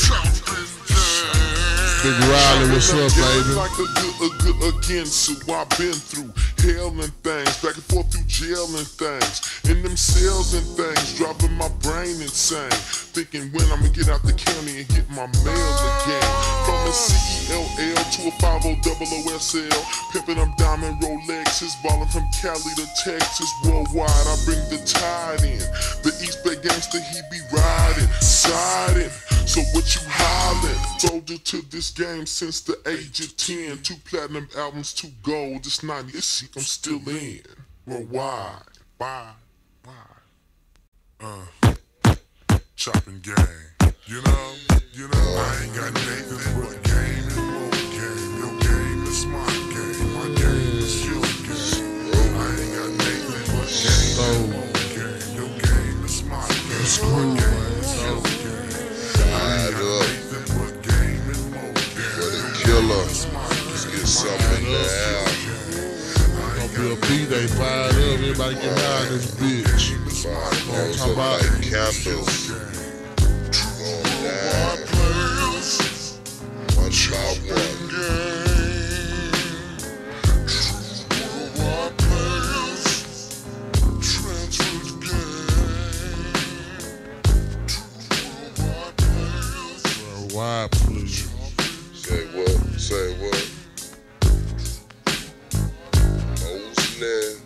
Big Riley, what's up, baby? Like a good, a good again, so I've been through hell and things, back and forth through jail and things, in them cells and things, driving my brain insane, thinking when I'ma get out the county and get my mail again. From a C E L L to a five oh double O S L, pimping them diamond Rolexes, ballin' from Cali to Texas, worldwide. I bring the tide in, the East Bay gangster, he be riding, siding. So what you hollin'? Soldier to this game since the age of ten. Two platinum albums, two gold. This ninety, this shit I'm still in. Worldwide, bye, bye. Uh, chopping gang. You know, you know. I ain't got nothing but game and more game. Your game is my game. My game is your game. I ain't got nothing but game and more game. Your game is my game. My game is your game. Tied up for the killer. Let's get something in the air. Gonna be a B-Day, fired up, everybody get high in this bitch. Fire goes up like candles. Going down. One by one. Why, please? Say what? Say what? Mosley.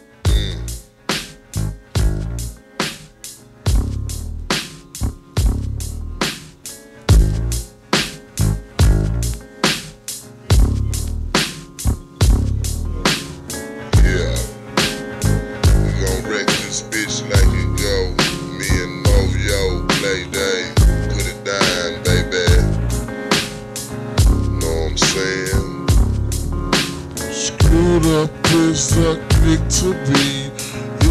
Mm.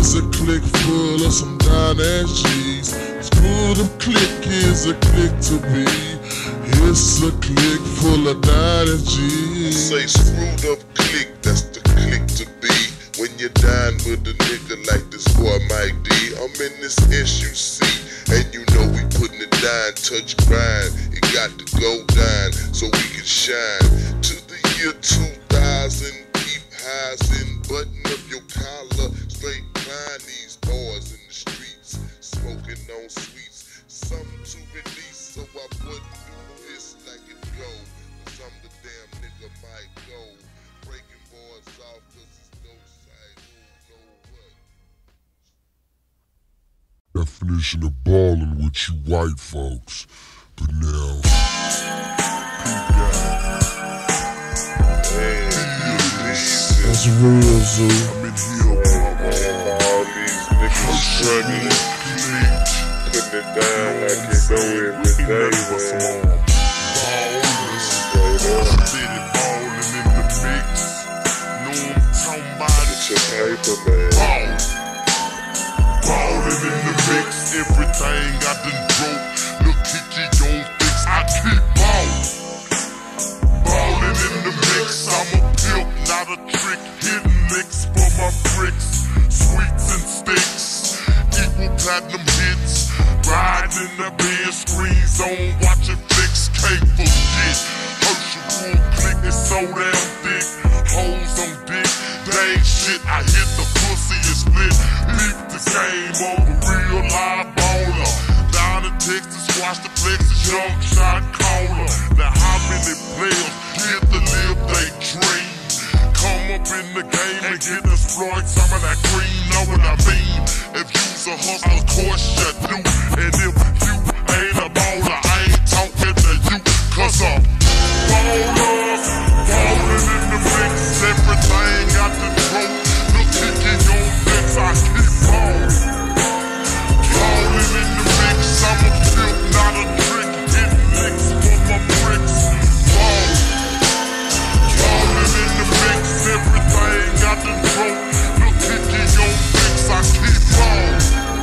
is a click full of some down ass G's. Screw them click is a click to be. It's a click full of down ass G's. Say screwed up click, that's the click to be. When you're down with a nigga like this boy Mike D. I'm in this S U C, and you know we putting it down, touch grind. It got to go down so we can shine. To the year two thousand, keep highs in, button up your collar, straight climb these bars in the streets, smoking on sweets, something to release, so I wouldn't do this like it go, cause I'm the damn nigga Mike go, breaking boards off cause it's no sight, who know what. Definition of ballin' with you white folks. But now, Hey, That's real, Zoo. I'm in here, mama. all these niggas struggling, putting it down like it go every day, man. Ballers. Straight up, Steady ballin' in the mix. Know I'm talking about it. get your paper, man. Ball. Ballin' in the mix. Everything I done broke. Look, Kiki gon' fix. I keep ballin'. Ballin' in the mix. I'm a pimp, not a trick. Hitting licks for my bricks. Sweets and sticks. Equal platinum hits. Riding in the bed, screens on, watching flicks. Can't forget. Herschel click is so damn thick. Hoes on dick. Dang shit, I hit the pussy and split. Beat the game over real live baller. Down in Texas, watch the flexes, young shot caller. Now how many players get to live they dream? Come up in the game and get exploit some of that green, know what I mean? If you's a hustler, of course you do. And if you ain't a baller, I ain't talking to you. Cause I'm ballers, ballin' in the mix. Everything got the throat. Look, Kiki on fix, I keep ballin'. Ballin' in the mix, I'm a flip, not a trick. Hitting licks for my bricks. Ballin'. Ballin' in the mix, everything got the throat. Look, Kiki on fix, I keep ballin'.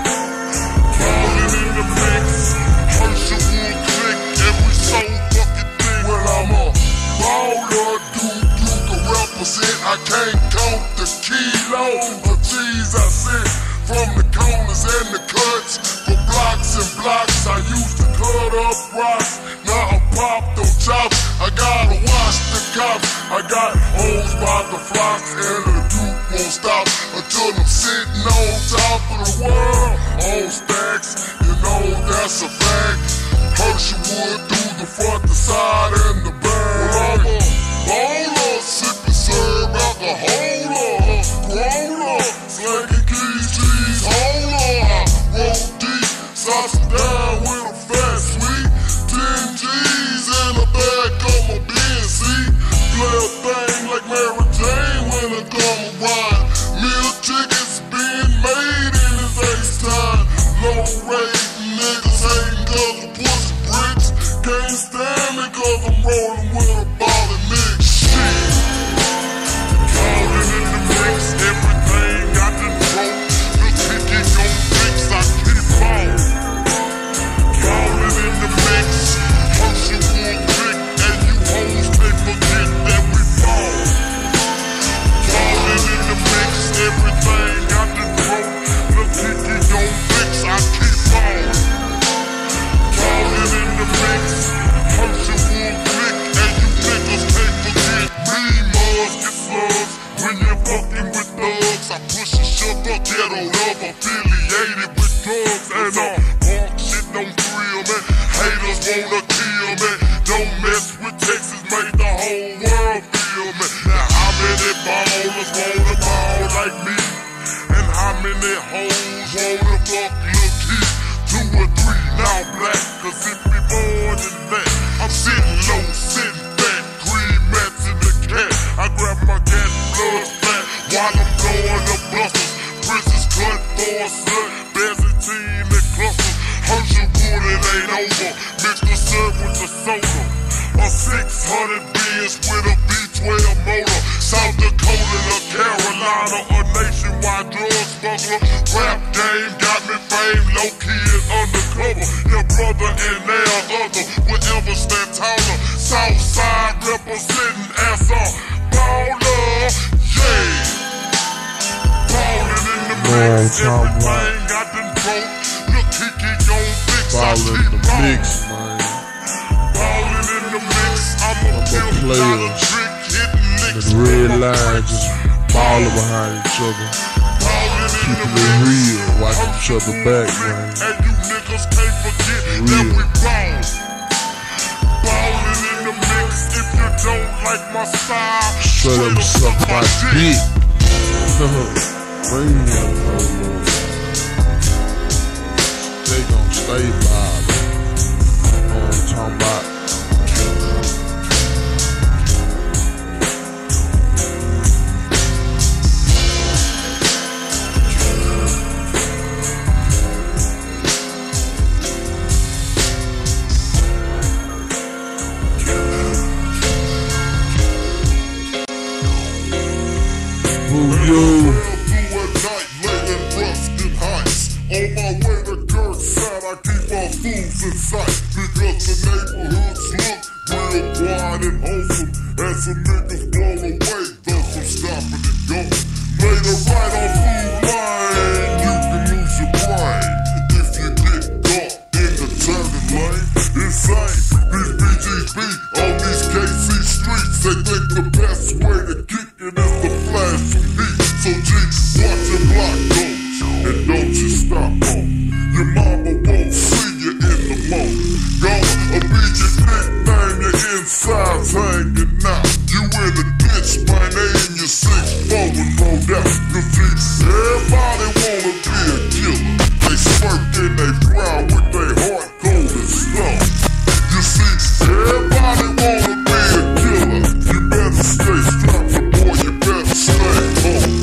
Ballin' in the mix, Herschel wood click, every soul fucking thing. Well, I'm a baller, dude, you can represent. I can't count the kilos of cheese I sent from the corners and the cuts. For blocks and blocks, I used to cut up rocks. Now I pop them chops. I gotta watch the cops. I got hoes by the flocks, and the dude won't stop until I'm sitting on top of the world. On stacks, you know that's a fact. Herschel wood through the front, the side, and the back. Well, I'm a baller, sippin' syrup, alcoholer, growler, slanging keys, cheese, holer. I roll deep, sauce it down with a fat sweet. Ten G's in the back of my B N C. Play a thing like Mary Jane when I come around. Meal tickets being made in his ace time. Low rate niggas hating cause of pussy bricks. Can't stand me cause I'm rolling with a ball and mix. Shit. Ballin' in the mix, everything got the throat. Look, Kiki gon' fix, I keep ballin'. Ballin' in the mix, Herschel wood click, and you hoes can't forget that we ballin'. Ballin' in the mix, everything got the throat. Look, Kiki gon' fix, I keep ballin'. Ballin' in the mix, Herschel wood click, and you niggas can't forget me. Mugs get slugs when you're fucking with thugs. I push and shove up, ghetto love, affiliated with drugs. And I'm punk shit don't thrill me. Haters wanna kill me. Don't mess with Texas, make the whole world feel me. Now how many ballers wanna ball like me? And how many hoes wanna fuck Lil Keith? Two or three, now black, cause if we more than that, I'm sitting low, sitting back, green mats in the cat. I grab my gat, blood flat, while I'm blowing the busters. Princess cut for a slut, Byzantine and clusters. Herschel wood, it ain't over. Mix the syrup with the soda. A six hundred Benz with a V twelve motor. South Dakota to Carolina, a nationwide drug smuggler. Rap game got me fame, low key and undercover. Your brother and their other, whatever stand taller. Southside representing as a baller, yeah. Ballin' in the mix, everything I done broke. Look, Kiki gon' fix, I Ballin' keep in the ballin'. mix, man. Ballin' in the mix, I'm a pimp, player. not a trick, hitting licks. The red line just ballin' behind each other. Keeping it real, watch each other back, man. And you niggas can't forget that Real. we ball. Ballin' in the mix, if you don't like my style, Straight up suck my dick. Bring it up, Lord. They gon' stay ballin'. Know what I'm talking about? Yo. On my way to Kirkside, I keep our fools in sight. Because the neighborhoods look real quiet and wholesome. And some niggas blown away, though from stopping and going. Made a right on food line, you can lose your brain. If you get caught in the turning lane, insane. These B Gs be on these K C streets. They think the best way to kick it is to flash some heat. So G, watch your block goes. And don't you stop on. Your mama won't see you in the morning. Gonna be your nickname, your insides hanging out. You in the ditch, man, they in your six forward rolled out. Cause see, everybody wanna be a killer. They smirk and they frown with their heart cold and slow. You see, everybody wanna be a killer. You better stay strapped, boy, you better stay home.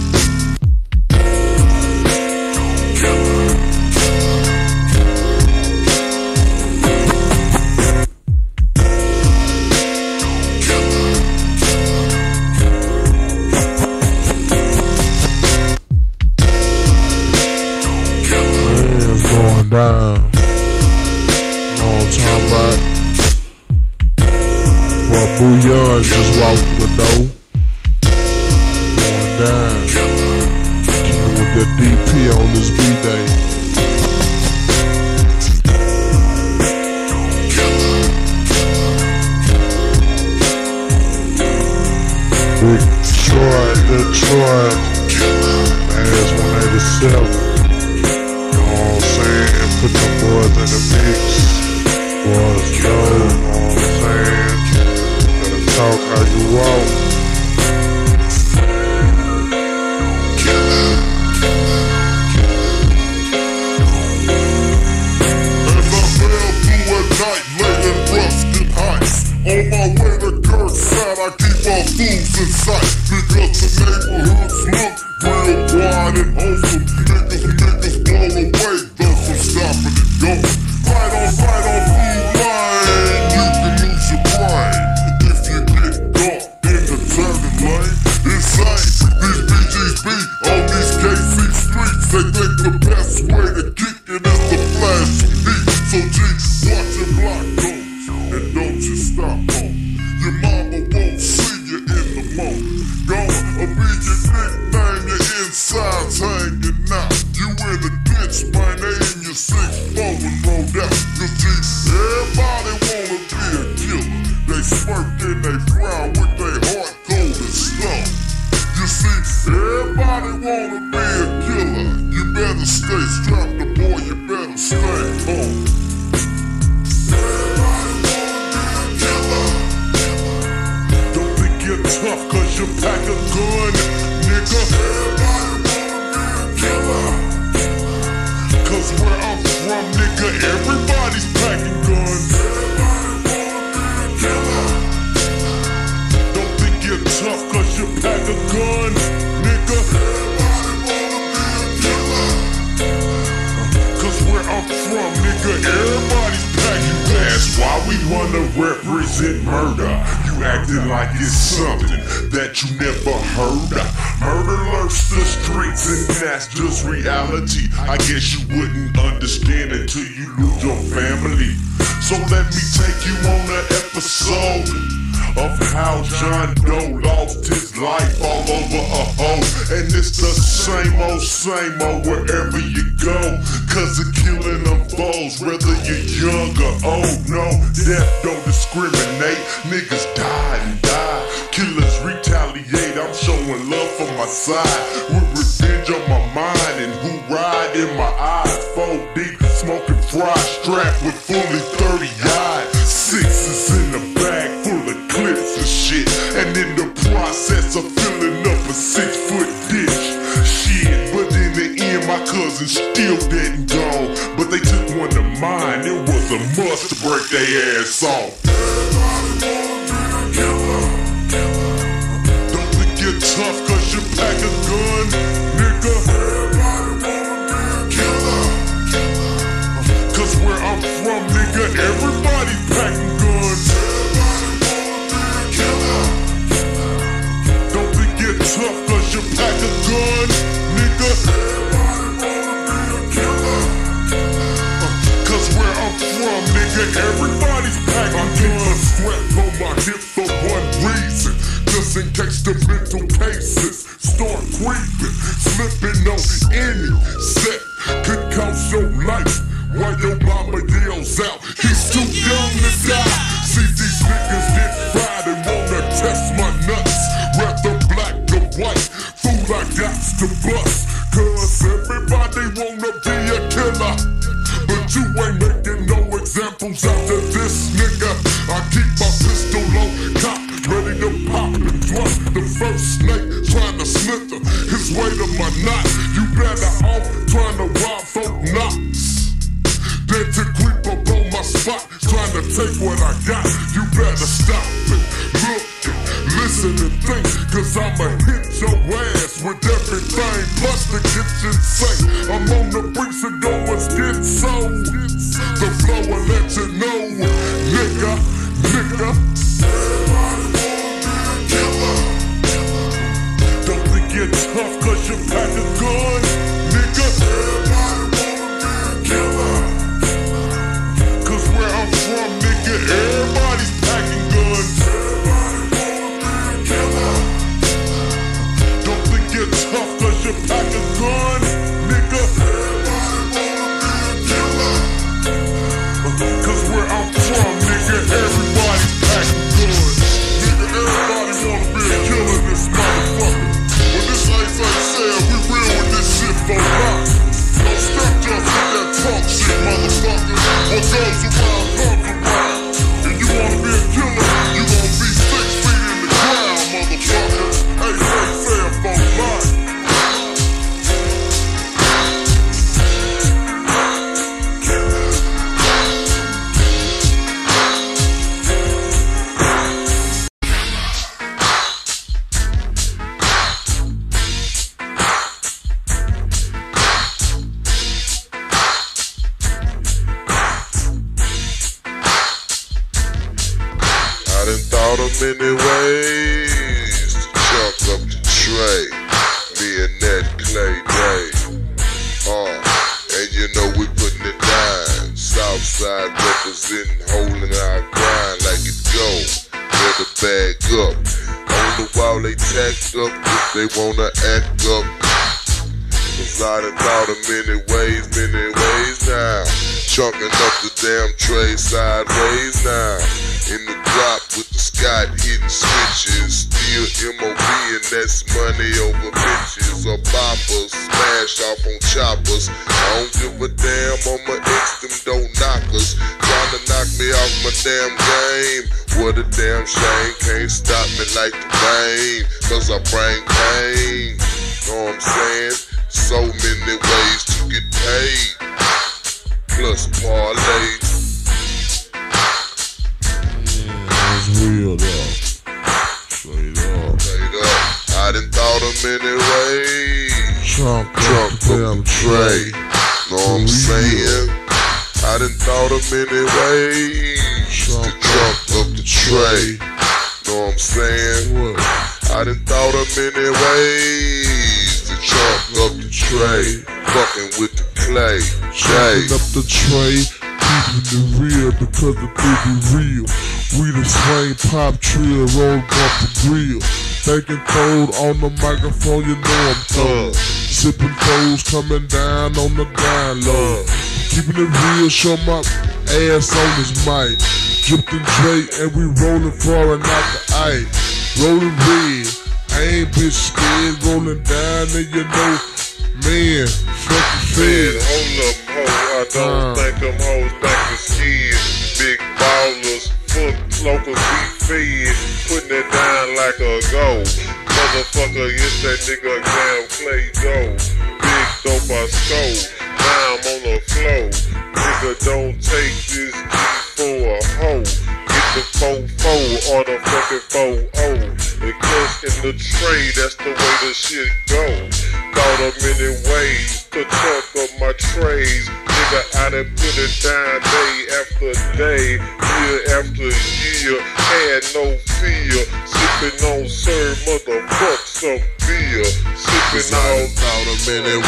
Down. Know what I'm talking about? Well, Bouillon just walked through the door. Going down. Kicking with that D P on this B-Day. Detroit, Detroit. That's one eighty-seven. Put the boys in the mix. Boys know, know what I'm saying? Gotta talk how you walk. As I fell through at night, laying rusted heights. On my way to Kirkside, I keep our fools in sight. Because the neighborhoods look real quiet and wholesome. Niggas, niggas blown away. Stopping and going. Right on, right on food line, you can lose your brain. If you get caught in the turning lane, insane. These B Gs be on these K C streets. They think the best way to kick it is to flash some heat. So G, watch your block goes, and don't you stop on. Your mama won't see you in the morning. Gonna be your nickname, your insides hanging out. You in the ditch, man, they in your six forward rolled out. Cause G, everybody wanna be a killer. They smirk and they frown with their heart cold and slow. You see, everybody wanna be a killer. You better stay strapped, the boy, you better stay home. Everybody wanna be a killer. Don't think you're tough cause you pack a gun, nigga. Everybody wanna be a killer. Cause where I'm from, nigga, everybody's packing guns. Everybody wanna be a killer. Don't think you're tough cause you pack a gun, nigga. Everybody wanna be a killer. Cause where I'm from, nigga, everybody's packing guns. That's why we wanna represent. represent murder. You acting like it's something that you never heard of. Murder lurks the streets and that's just reality. I guess you wouldn't understand until you lose your family. So let me take you on an episode of how John Doe lost his life all over a hoe. And it's the same old, same old wherever you go. Cause the killing unfolds whether you're young or old. No, death don't discriminate. Niggas die and die. Killers retaliate. I'm showing love for my side with revenge on my mind and who ride in my eyes. Four deep, smoking fried, strapped with fully thirty eyes. Sixes in the bag full of clips and shit, and in the process of filling up a six foot ditch. Shit, but in the end my cousin still dead and gone. But they took one to mine, it was a must to break their ass off. Don't think you're tough cause you pack a gun, nigga. Cause where I'm from, nigga, everybody packing guns. Don't think you're tough cause you pack a gun, nigga. Cause where I'm from, nigga, everybody's packing guns. I keep a sweat on my hip for one reason, just in case the mental cases start creeping. Slipping on any set could cost your life. While your mama yells out, he's too young to die. See these niggas get fried and wanna test my nuts. Rather black or white, fool I got to bust. Cause everybody wanna be a killer, but you ain't making no examples after this, nigga. I keep my pistol low, cock, ready to pop and drop the first snake trying to slither his way to my knot. You better off trying to rob folk knots than to creep up on my spot, trying to take what I got. You better stop it, look it, listen and think, cause I'ma hit your ass with everything, plus the kitchen sink. I'm on the brink, so go and get sold. The flow will let you know, nigga, nigga. Don't think you're tough cause you pack a gun, nigga. Where I'm from, nigga, everybody's packing guns. Don't think you're tough cause you pack a gun, nigga. Cause where I'm from, nigga, everybody's packing guns. Nigga, everybody wanna be a killer in this motherfucker. When this ain't like said, we real with this shit for life. Don't step just with that talk shit, motherfucker. What goes around comes around. If you wanna be a killer, you gon' be six feet in the ground, motherfucker. Hey, say, say it for life. Many ways to chunk up the tray, me and that Clay Day. Uh, and you know we putting it down. Southside representing, holding our grind like it go. Better bag up. On the wall they tacked up if they wanna act up. Cause I done thought of many ways, many ways now. Chunking up the damn tray sideways now. In the drop with the Scott hitting switches. Still M O B and that's money over bitches. Or boppers, smash off on choppers. I don't give a damn, I'ma X them don't knockers. Trying to knock me off my damn game. What a damn shame, can't stop me like the rain. Cause I bring pain, know what I'm saying? So many ways to get paid. Plus parlay. Real though. Straight up. Straight up. I done thought of many ways. Trump, Trump up the tray. Know what I'm saying? I done thought of many ways to chunk up the tray. Know what I'm saying? What? I done thought of many ways to chunk up the tray. Fucking with the clay. Jay. Chunking up the tray, keeping it real because the thing be real. We the swing, pop, trill, roll, bumper, grill. Thinking cold on the microphone, you know I'm cold. Sipping foes coming down on the down low. Keeping it real, show my ass on this mic. Dripped and Drake and we rolling far and out the ice. Rolling red, I ain't bitch scared. Rolling down and you know, man, fuck the Man, fed. hold up, ho, I don't Uh. think them hoes back to skin. Big ballers, foot locals, we fed. Putting it down like a goal. Motherfucker, it's that nigga Cam Clay Doe. Big dope I stole. Now I'm on the flow. Nigga, don't take this G for a hoe. Get the four four or the fucking four oh. The cash in the tray, that's the way the shit go. Thought of many ways to chunk up my trays. Nigga, I done put it down day after day, year after year. Had no fear, sipping on Sir Motherfuck some beer. Sipping I on done thought of many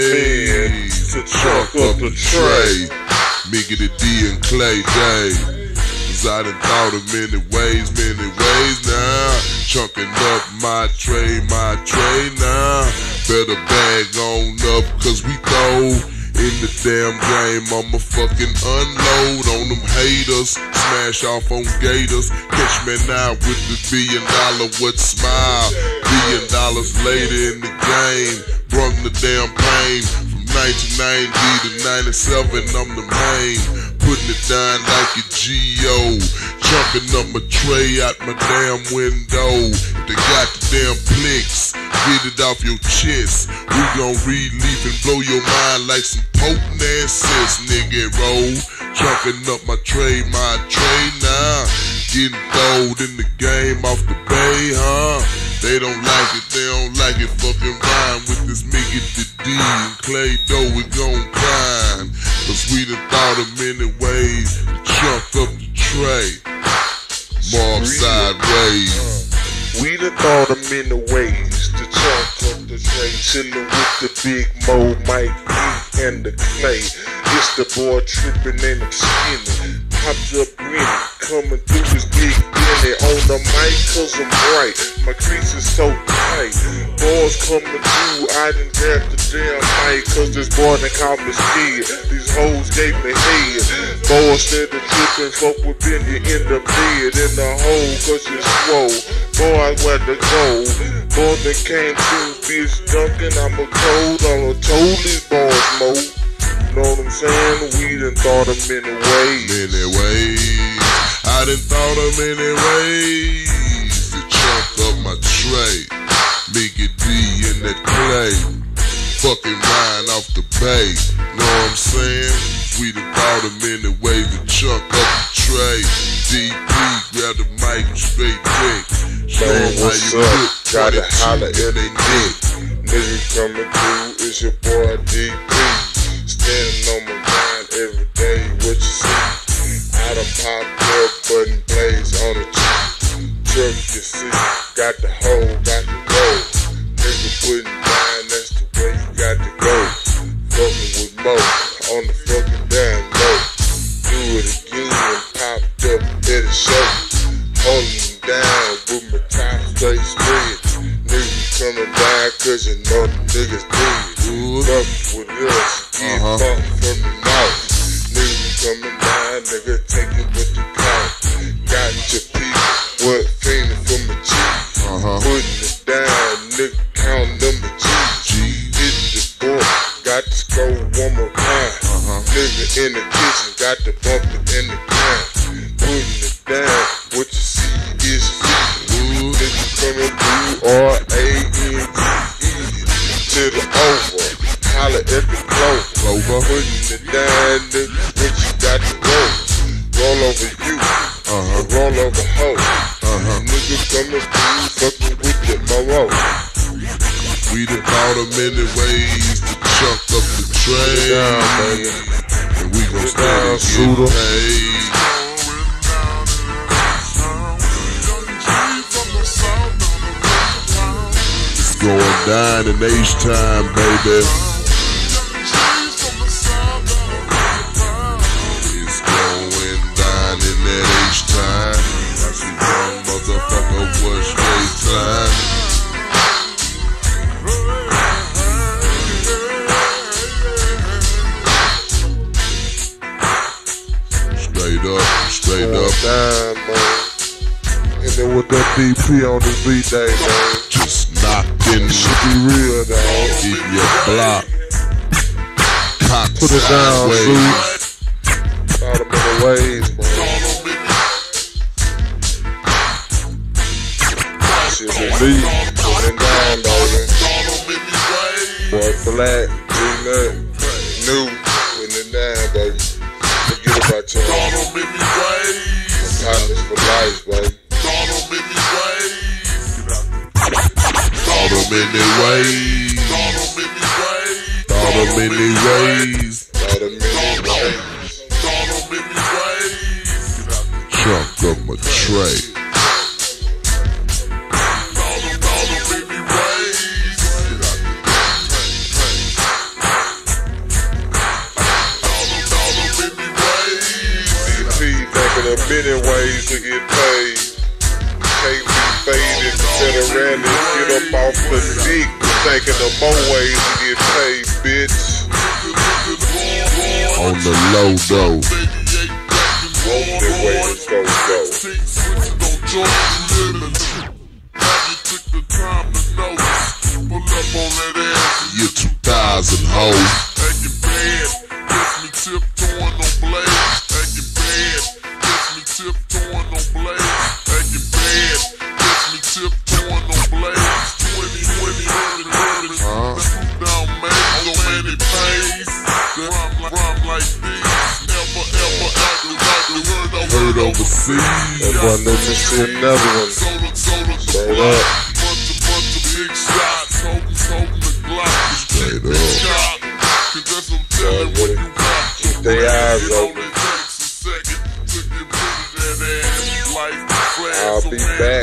ways to chunk up the tray. Miggity D and Clay J. Cause I done thought of many ways, many ways now. Chunking up my tray, my tray now. Better bag on up cause we throw in the damn game. I'ma fucking unload on them haters. Smash off on gators. Catch me now with the billion dollar what smile. Billion dollars later in the game. Brung the damn pain. From nineteen ninety to ninety-seven I'm the main. Putting it down like a G O. Chunking up my tray out my damn window. If they got the damn flicks, get it off your chest. We gon' relief and blow your mind like some potent ass sis, nigga roll. Chunking up my tray, my tray now. Getting throwed in the game off the bay, huh? They don't like it, they don't like it. Fucking rhyme with this Miggity D and Clay Doe, we gon' grind. Cause we done thought of many ways to chunk up the tray. Mark sideways. We done thought of many ways to chunk up the tray. Chillin' with the big Mo, Mike E, and the Clay. It's the boy trippin' and I'm skinny. Popped up in it, coming through this big Benny on the mic cause I'm bright. My crease is so tight. Boys coming through, I done grabbed the damn mic cause this boy done called me scared. These hoes gave me head. Boys said the trippin' fuck with Benny in the bed, in the hole cause you swole. Boy, where to go? Boy, that came through, bitch dunkin', I'm a cold, I'm a told these boys mo. Know what I'm saying? We done thought of many ways. Many ways. I done thought of many ways to chunk up my tray. Miggity D in that clay. Fucking wine off the bay. Know what I'm saying? We done thought of many ways to chunk up the tray. D P, grab the mic and straight dick. Show Man, 'em how what's you up? look. Gotta twenty-two holler in at they dick. Niggas coming through, it's your boy D P. Standing on my grind every day, what you see? I done popped up, button blades on the cheek. Truck you see, got the hole, got the roll. Nigga putting down, that's the way you got to go. Fucking with Mo, on the fucking down low. Do it again, popped up at the show. Holding down with my top straight spread. Niggas coming down cause you know the niggas dead. Fuck with us, get Uh-huh. bumped from the mouth. Niggas coming down, nigga take it with the clout. Got your people, what fiending for my cheese. Uh-huh. Putting it down, nigga counting them the G's. Hit the boy, got to go one more time. Uh-huh. Nigga in the kitchen, got to bump it in the ground. Putting it down, what you see is free. Nigga coming through R A N T E to the over. Holla at the clover. Clover. Putting it down, nigga, what you got to roll. Roll over you, Uh-huh. roll over hoe. Uh-huh. Nigga coming through, fucking with the Moro. We done thought of many ways to chunk up the tray. Down, baby. And we gon' Get stay down, and Suda. get paid. down in H-Time, baby. It's going down in that H-Time. I see one motherfucker was straight time. Straight up, straight up. Down, man. And then with that D P on the beat day, man. Just knocked in, Should be real, dog. keep your block. Cock Put it down, sideways. Suits. All them in the ways, man. Shit with me. Put it down, baby. Boy, Black, G-Nut, New, putting it down, baby. Forget about your partners for life, baby. All them in their ways. All them in their ways. All them in their ways. Trunk of my tray. There are many ways to get paid. Can't be faded, sit around and get up off the dick. Thinking of more ways to get paid, bitch. On the low though. Only way it's gon' go. Year two thousand hoes. Heard overseas. That boy let me see another one. Straight up. Straight up. Boy, really keep their eyes open. I'll be back.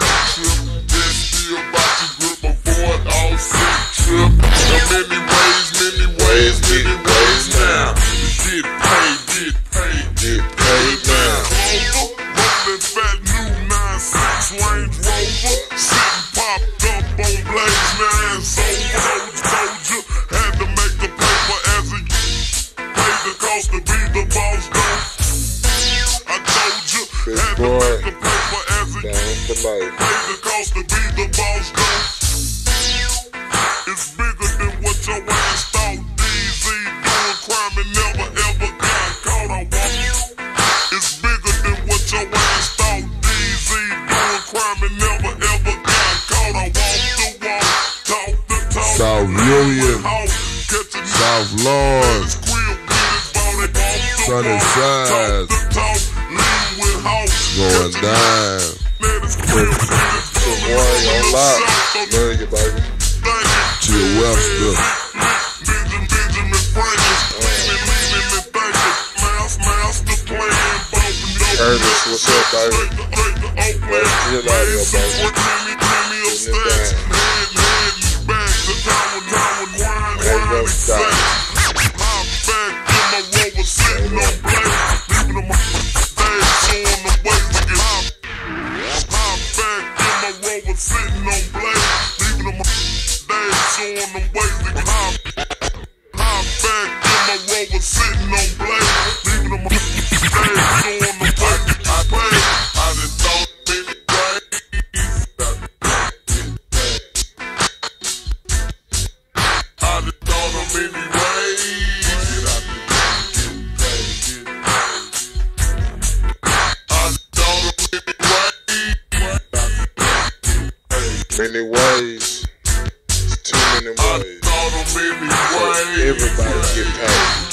Many ways, many ways, many ways now. Get paid, get paid, Get paid now. rolling fat new nine six Range Rover, sitting popped up on Blaze nine. So told you, had to make the paper as a paid the cost to be the boss. Though I told you, Big had to boy. make the paper as a Down for life. paid the cost to be the boss. Though it's bigger than what your ass thought. D Z doing crime and never ever got caught. I want it's bigger than what your ass thought. D Z doing crime and never ever got caught. I walk the walk, talk the talk. South Union. Catch a South Lawrence. crib with his body. Walk the Sunny walk, side. talk the talk. Lean with hawks. Going down. Let his crib with his Boy, on lock. Love you, baby. Chill Webster. Benjamin, Benjamin Franklin, leaning, leaning and thinking. Mouse, mouse, the plan, bumping no. Curtis, what's up, baby? Straight to, straight to Oakland. Let's get out here, Mason baby. with plenty, plenty of Putting it stacks. down. Head, head, and back. The tower, tower, wine, Ain't wine, no and stop. sex. Hop back in my Rover, sitting on black. Leaving them days showing the way to get hop. Hop back in my Rover, sitting on black. Leaving them days showing them ways to get hop. Hop back in my Rover, sitting on black. Leaving them days showing them ways to get paid. I done thought many ways. I done thought of many ways. I done thought of many ways. Many ways. It's too many I ways. thought of many ways. Everybody get paid.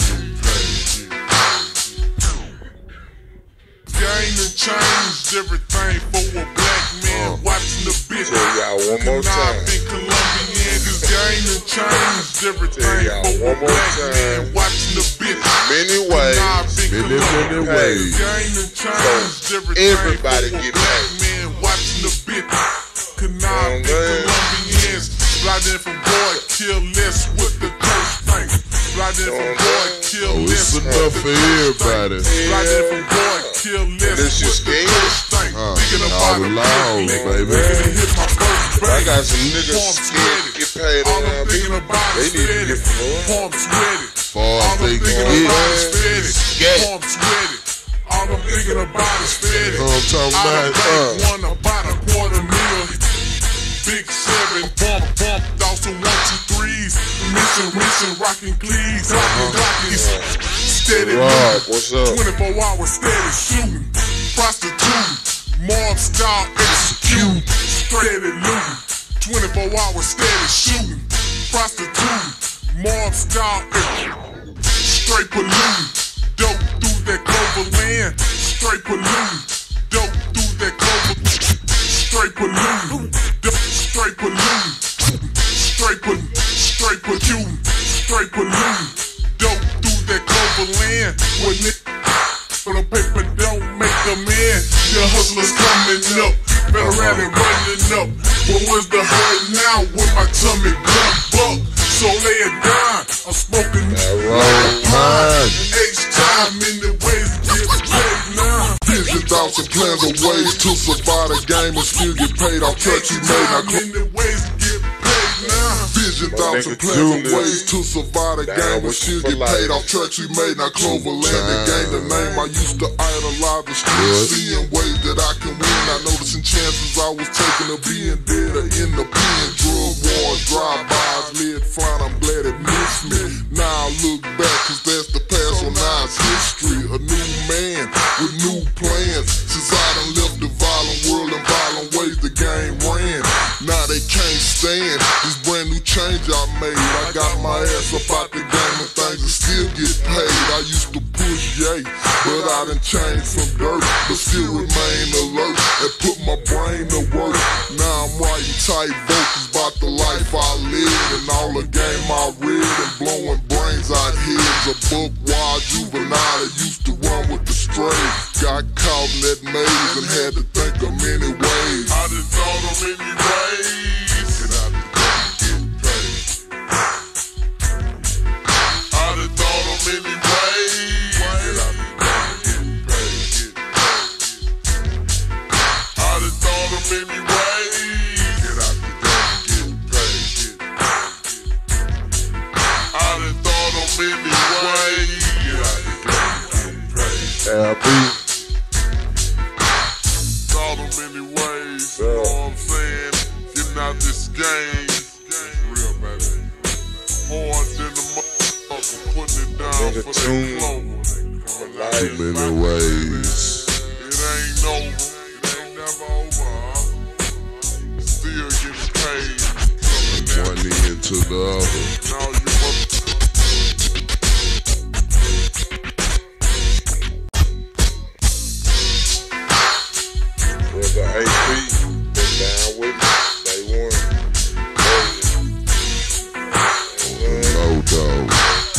Game and changed everything for a black man watching the bitch. Tell y'all one more time. In Colombian, this game and changed everything Tell y'all for a one more black time. man watching the bitch. Many ways. Many, many ways. Game and changed So, everything everybody for a get black paid. man watching the bitch. Canard Oh, in man. Colombians. Sliding from boy, kill less with the coach thing. Sliding from boy, kill Oh, less it's with enough the for coach everybody. thing. Sliding from boy, kill less This you with the scared? coach thing. Uh, Thinking all about the a laws, big lick, baby. thinking to hit my first I bang. got some niggas Palms scared to ready. get paid All I'm around me. thinking about They is need to steady. get more. Palms ready. Far All as I'm they thinking can about get. is steady. Scat. Palms ready. All I'm thinking about is steady. Know what I'm talking I about? done bank one about a quarter mil. Big seven, bump, bump, lost some one, two, threes. Mission, mission, rockin' cleats, rockin' glockies. Steady Rob, moving, what's up? twenty-four hours steady shooting. Prostituting, mob style execute. Steady looting, twenty-four hours steady shooting. Prostituting, mob style execute. Straight polluting, dope through that Clover land. Straight polluting, dope through that Clover. Straight polluting, dope, straight polluting. Straight polluting, straight polluting, straight polluting. Dope through that Clover land. When it for the paper don't make them in. The hustlers coming up, better rally running up. But where's the hurt now when my tummy gun buck? So lay it down, I'm smoking Right. H-time in the ways to get paid now. Vision thoughts and plans of ways to survive the game and still get paid off tracks you made. Now H-time in the ways to get paid now. vision thoughts and plans of ways to survive the game and still get paid off tracks we made. Now Cloverland, the game, the name I used to idolize, the streets, seeing ways that I can win. Not noticing chances I was taking of being dead or in the pen. Drug wars, drive-bys, lead flying, I'm glad it missed me. Now I look back, cause that's the past, so now it's history. A new man with new plans. Since I done left the violent world and violent ways the game ran. Now they can't stand this brand new change I made. I got my ass up out the game and things that still get paid. I used to push yay, but I done changed from dirt, but still remain alert and put my brain to work. Now I'm writing tight vocals about the life I lived and all the game I read and blowing brains out heads. A book wild juvenile that used to run with the stray. Got caught in that maze and had to think of many ways. I done thought of many ways. Get out the game and get paid. I done thought of many ways. Get out the game and get paid. I done thought of many ways. Get out the game and get paid. I done thought of many ways. Get out the game and get paid. L B. Thought of many ways. You know what I'm saying? Getting out this game. Real, baby. Hard than the motherfucker. Putting it down Nigga for tune. that Too clover. many ways. It ain't over. It ain't never over. Huh? Still getting paid. Coming One end to the other. now you must. With the A P, been down with me. Day one. Oh, Low dog.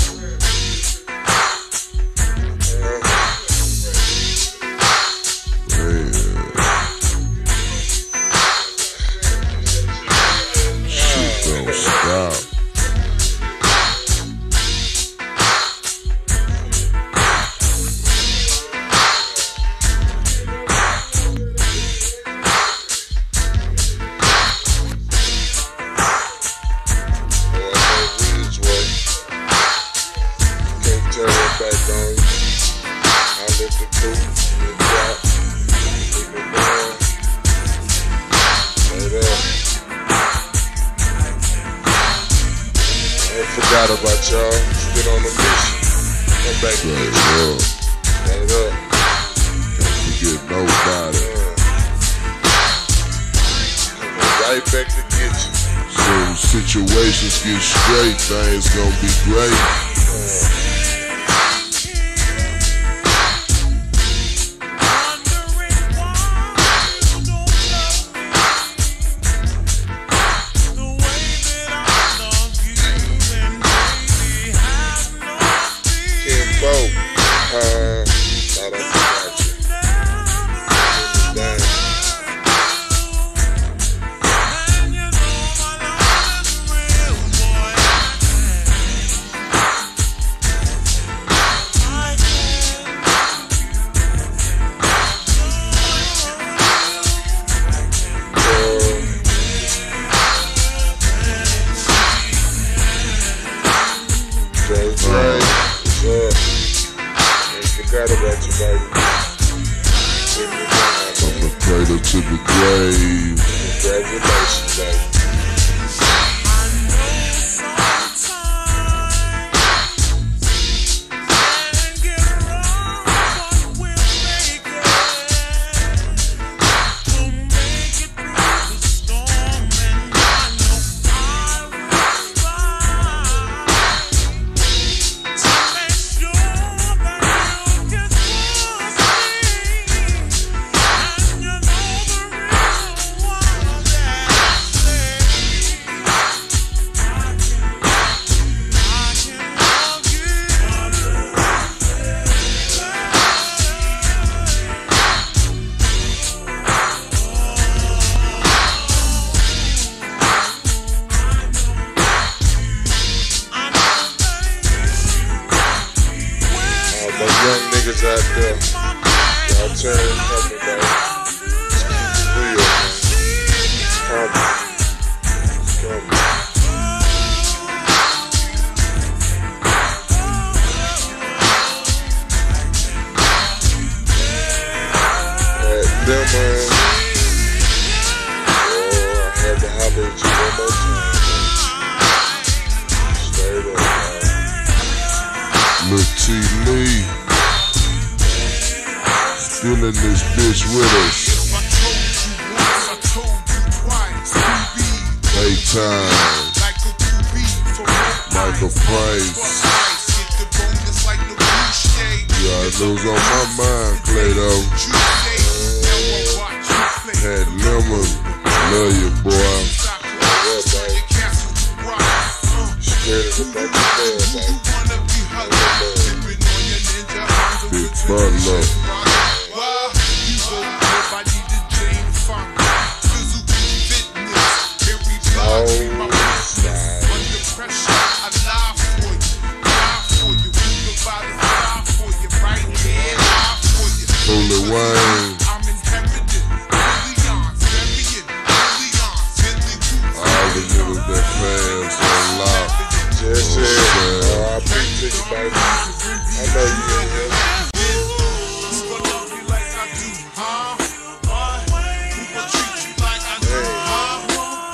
Man. Shit don't stop. Which way? Can't turn it back on you. I let the boot and drop. Leave it down. Lay there. I ain't forgot about y'all. Get on the mission. Come back and Straight get you. up. Lay up. Can't forget nobody. Right back to get you. Soon situations get straight, things gonna be great. Ken Bo. Uh, thought I forgot you. Put me down. man. What's up? Ain't forgot about you, baby. Take me down, From man. the cradle to the grave. Congratulations, baby. Young niggas out there, y'all turn it coming, man. It's real, man. It's coming. It's coming. At them, man. Oh, I had to holler at you one more time, man. Straight up, man. Lil T. Lee. Still in this bitch with us. If I told you once, I told you twice. Q B, Daytime. like a Q B for Michael Price. Get the bonus like the Boucher. Yeah, it was on my mind, Clado. Tuesday, now I watch you play. Had Lemon. Love you, boy. Stop close, turn your castle to rock. Uh, Scared of the back of the you baby. wanna be hugged, sipping on your ninja Honda Big with Butler. Why? You go up, I need the Jane Fonda. Physical fitness, everybody be my witness. Under pressure, I lie for you, lie for you. Move the body, lie for you. Right hand, lie for you. Holy Wayne. I'm inherited, millions, million, millions, Bentley Cooper. All the niggas that pass on lock. Just said, oh, I appreciate you, baby. I know you in here. Who gon' love you like I do, huh? What? Who gon' treat you like I do, huh?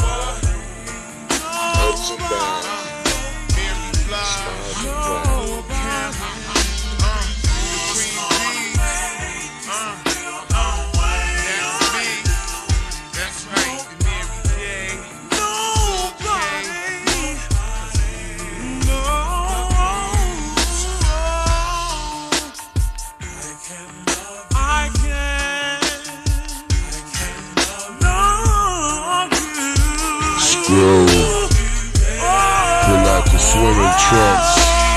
What? Ups and downs. Mary Blige, Smiles and oh, Cam, uh, the Queen Bee, uh, uh, that's me, that's right, the Mary J. Scroll. Pull out the swimming trunks.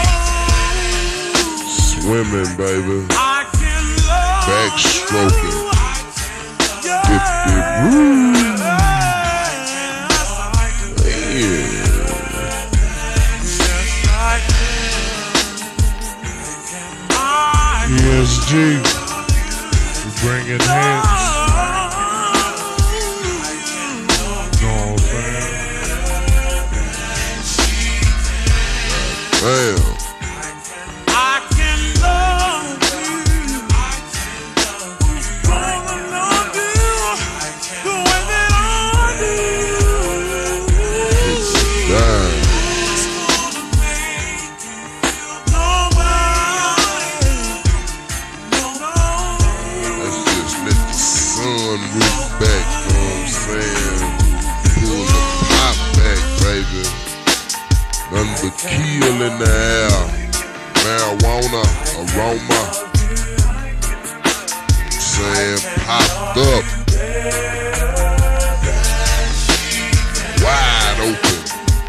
Swimming, baby. Backstroking. Dip, dip, woo. Yeah. E S G, we bringing hits. Know what I'm saying? Damn. I can love you. Gonna love you the way that I do. Damn. Nobody, no, Let's just let the sun root back, you know what I'm saying? Pull the pop back, baby. Nothing but kill in the air. Marijuana, aroma. Saying popped up. Wide open.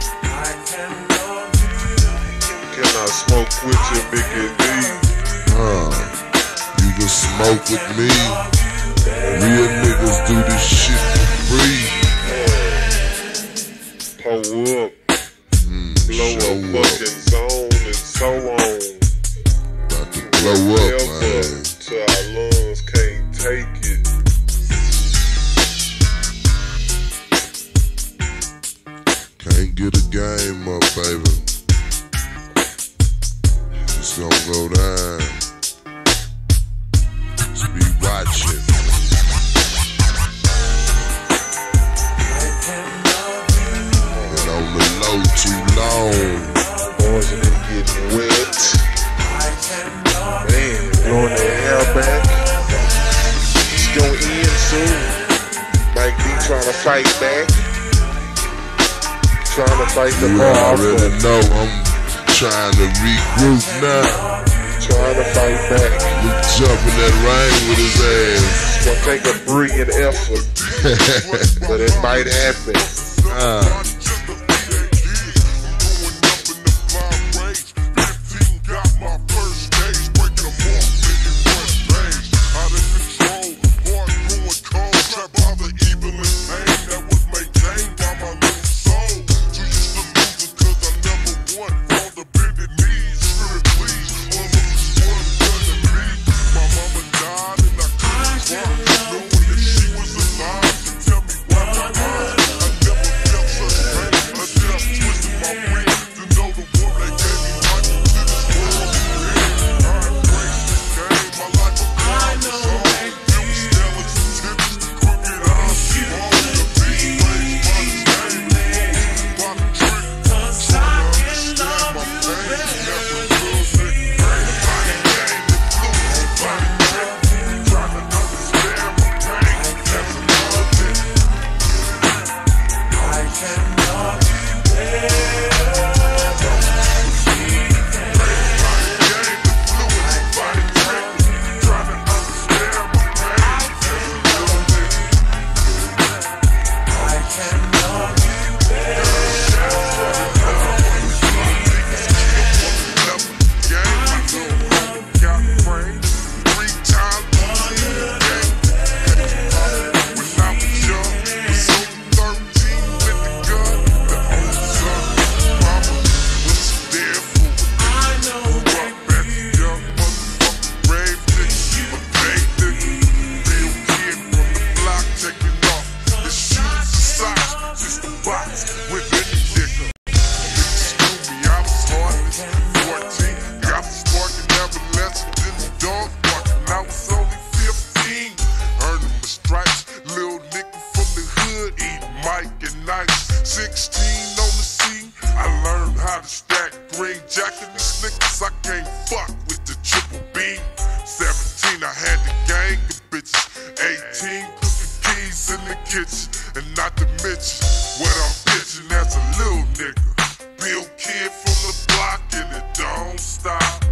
Can I smoke with you, Mickey D? Uh, you can smoke with me. Real niggas do this shit for free. Pull up, Mm, blow show a up. fucking zone and so on. About to blow up, Ever man. till our lungs can't take it. Can't get a game up, baby. It's gonna go down. Just be watching. Been on the low too long. Boys in there getting wet. Man, blowing their hair back. It's gonna end soon. Mike B trying to fight back. Trying to fight the You ball. already know I'm trying to regroup now. Trying to fight back. We jumping that rain with his ass. It's gonna take a brilliant effort, but it might happen. Ah. sixteen on the scene, I learned how to stack green jacket and snickers. I can't fuck with the triple B. seventeen, I had the gang of bitches. eighteen, put the keys in the kitchen, and not to mention what I'm pitching as a little nigga. Bill kid from the block, and it don't stop.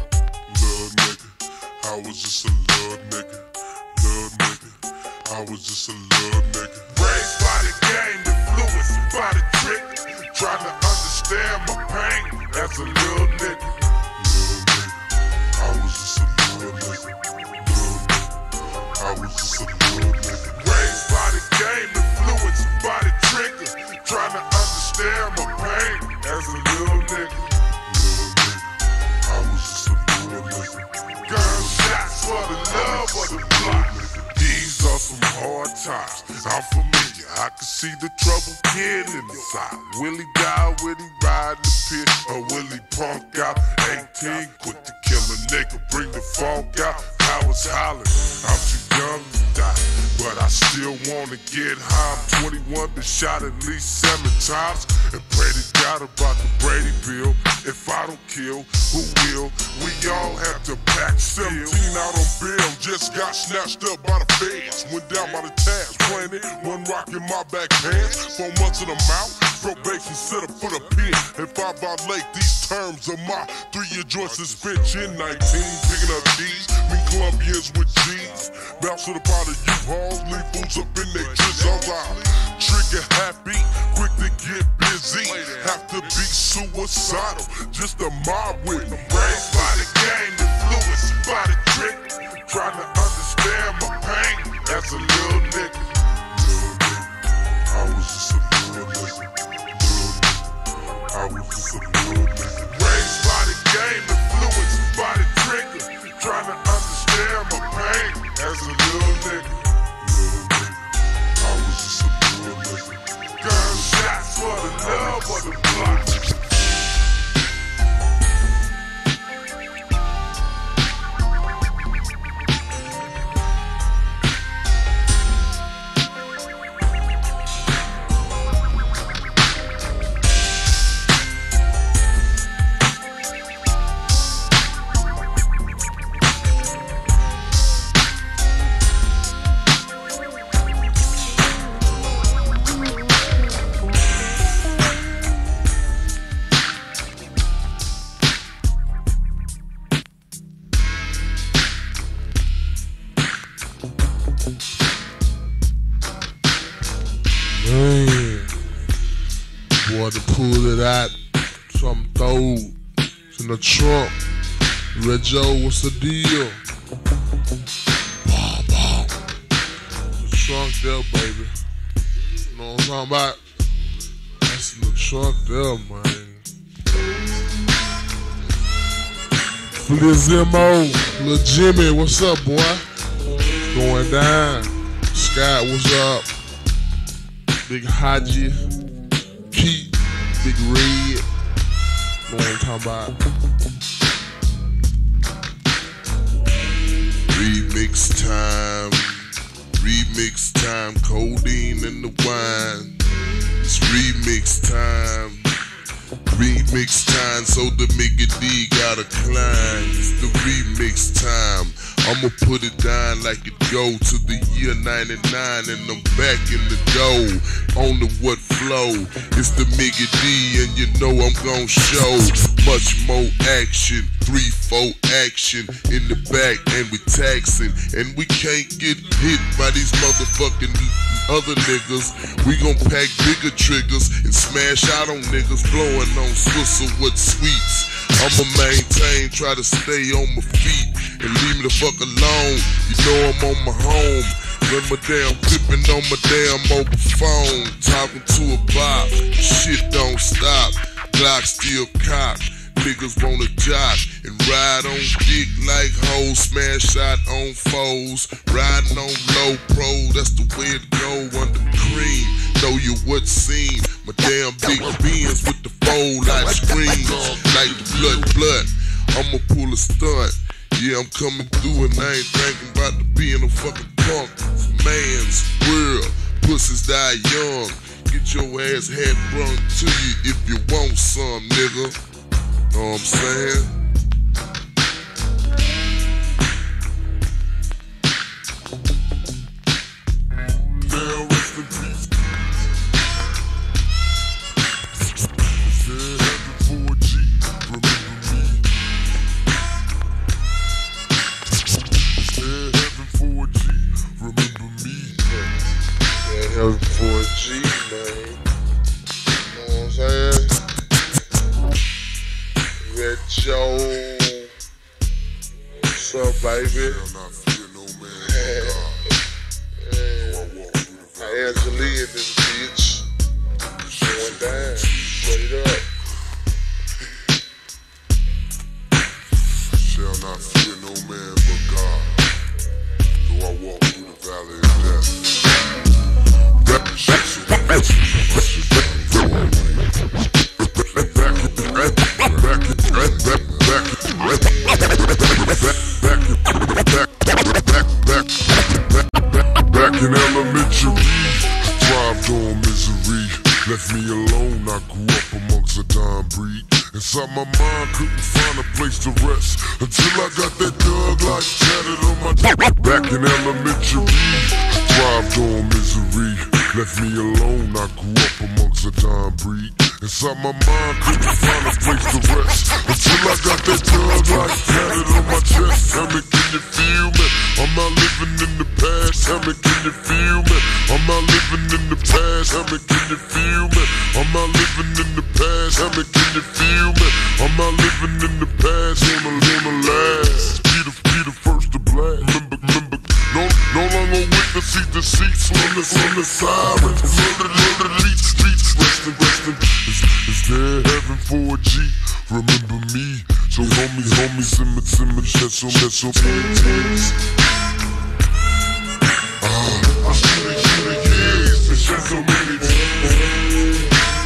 Little nigga, I was just a little nigga. Little nigga, I was just a little nigga. Raised by the game, influenced by the trick. Trying to understand my pain as a little nigga. Little nigga, I was just a little nigga. Little nigga, I was just a little nigga. Raised by the game, influenced by the trigger. Trying to understand my pain as a little nigga. Little nigga, I was just a little nigga. Gunshots for the love of the block. These are some hard times, I'm familiar, I can see the trouble kid in the side. Will he die, will he ride the pit, or will he punk out? eighteen, quit to kill a nigga, bring the funk out. I was hollering, I'm too young to die, but I still wanna get high. I'm twenty-one, been shot at least seven times, and pray to God about the Brady bill. If I don't kill, who will? We all have to pack seventeen out on bail, just got snatched up by the feds. Went down by the tabs, playing it, one rock in my back pants. Four months in the mouth, probation set up for the pin. If I violate these terms of my three-year joint suspension, nineteen, picking up D's, me Colombians with G's. Bouncing up out of U-Hauls, leave fools up in their jizzles out. Trigger happy, quick to get busy. Have to be suicidal, just a mob with me. Raised by the game, influenced by the trick. Trying to understand my pain as a little nigga. Little nigga, I was just a little nigga. Little nigga, I was just a little nigga. Raised by the game, influenced by the trigger. Trying to understand my pain as a little nigga. Little nigga, I was just a little nigga. Gunshots for the love of the block. that, something throw. It's in the trunk. Red Joe, what's the deal? Bah, bah. The trunk there, baby. You know what I'm talking about? That's in the trunk there, man. Flizimo, Lil Jimmy, what's up, boy? Going down. Scott, what's up? Big Haji, Keith, Big Red. You know what I'm talking about? Remix time, remix time, codeine in the wine. It's remix time, remix time, so the Mickey D gotta climb. It's the remix time, I'ma put it down like it go to the year ninety-nine, and I'm back in the dough, on the what flow. It's the Mickey D, and you know I'm gon' show much more action, three, four action in the back, and we taxing, and we can't get hit by these motherfucking other niggas. We gon' pack bigger triggers and smash out on niggas blowing on Swisher with sweets. I'ma maintain, try to stay on my feet and leave me the fuck alone. You know I'm on my home. When my damn flipping on my damn mobile phone, talking to a bop, shit don't stop. Glock still cocked. Niggas wanna jock and ride on dick like hoes, smash out on foes, riding on low pro, that's the way it go under cream. Know you what seen, my damn big beans with the fold light screens, like the blood blood. I'ma pull a stunt, yeah I'm coming through and I ain't thinking about to being a fucking punk. It's man's world, pussies die young. Get your ass hat brung to you if you want some, nigga. Know what I'm saying? Now rest in peace. Said heaven for a G, remember me. Said heaven for a G, remember me. Yeah, heaven for a G, man. Know what I'm saying? Red Joe, what's up, baby? Angelia in this bitch, going down, straight up. Shall not fear no man but God, though I walk through the valley of death. Back, back, back, back, back in elementary, thrived on misery. Left me alone, I grew up amongst a dying breed. Inside my mind, couldn't find a place to rest until I got that thug life tatted on my back. Back in elementary, thrived on misery. Left me alone, I grew up amongst a dying breed. Inside my mind, couldn't find a place to rest until I got that thug life tatted on my chest. Tell me, can you feel me? I'm not living in the past. Tell me, can you feel me? I'm not living in the past. Tell me, can you feel me? I'm not living in the past. Tell me, can you feel me? I'm not living in the past. Wanna, wanna last. Be the, be the first to blast. Remember, remember. No, no longer witness see deceits on the, on the sirens. Murder, murder, leech, streets, resting, resting. Is, is there heaven for a G? Remember me. So homies, homies, simmer, simmer, that's so, that's so, tears. Ah, I should have, should have years. It's just so many tears.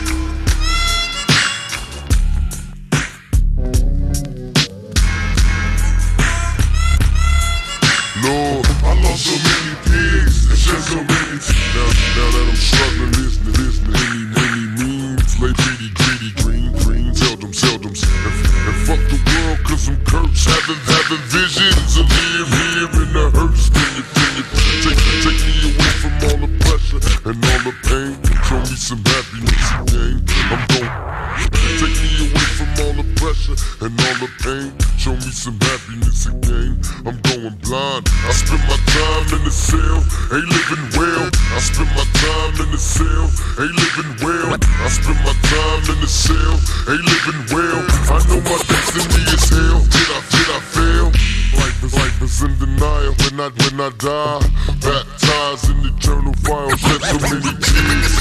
Lord, I lost so many pigs, it's just so many tears. Now, now that I'm struggling, listening, listening, many, many memes, lay pretty, greedy, green, green, seldom, seldom. And, and fuck the world, cause I'm cursed, having, having visions of live here in the hearse. Can you, can you take, take me away from all the pressure and all the pain? Show me some happiness again. I'm gon' take me away from all the pressure and all the pain. pain. Show me some happiness again. I'm going blind. I spend my time in the cell, ain't living well. I spend my time in the cell, ain't living well. I spend my time in the cell, ain't living well. I know my destiny is hell. Did I, did I fail? Life is, life is in denial. When I, when I die, baptized in eternal fire, shed so many tears.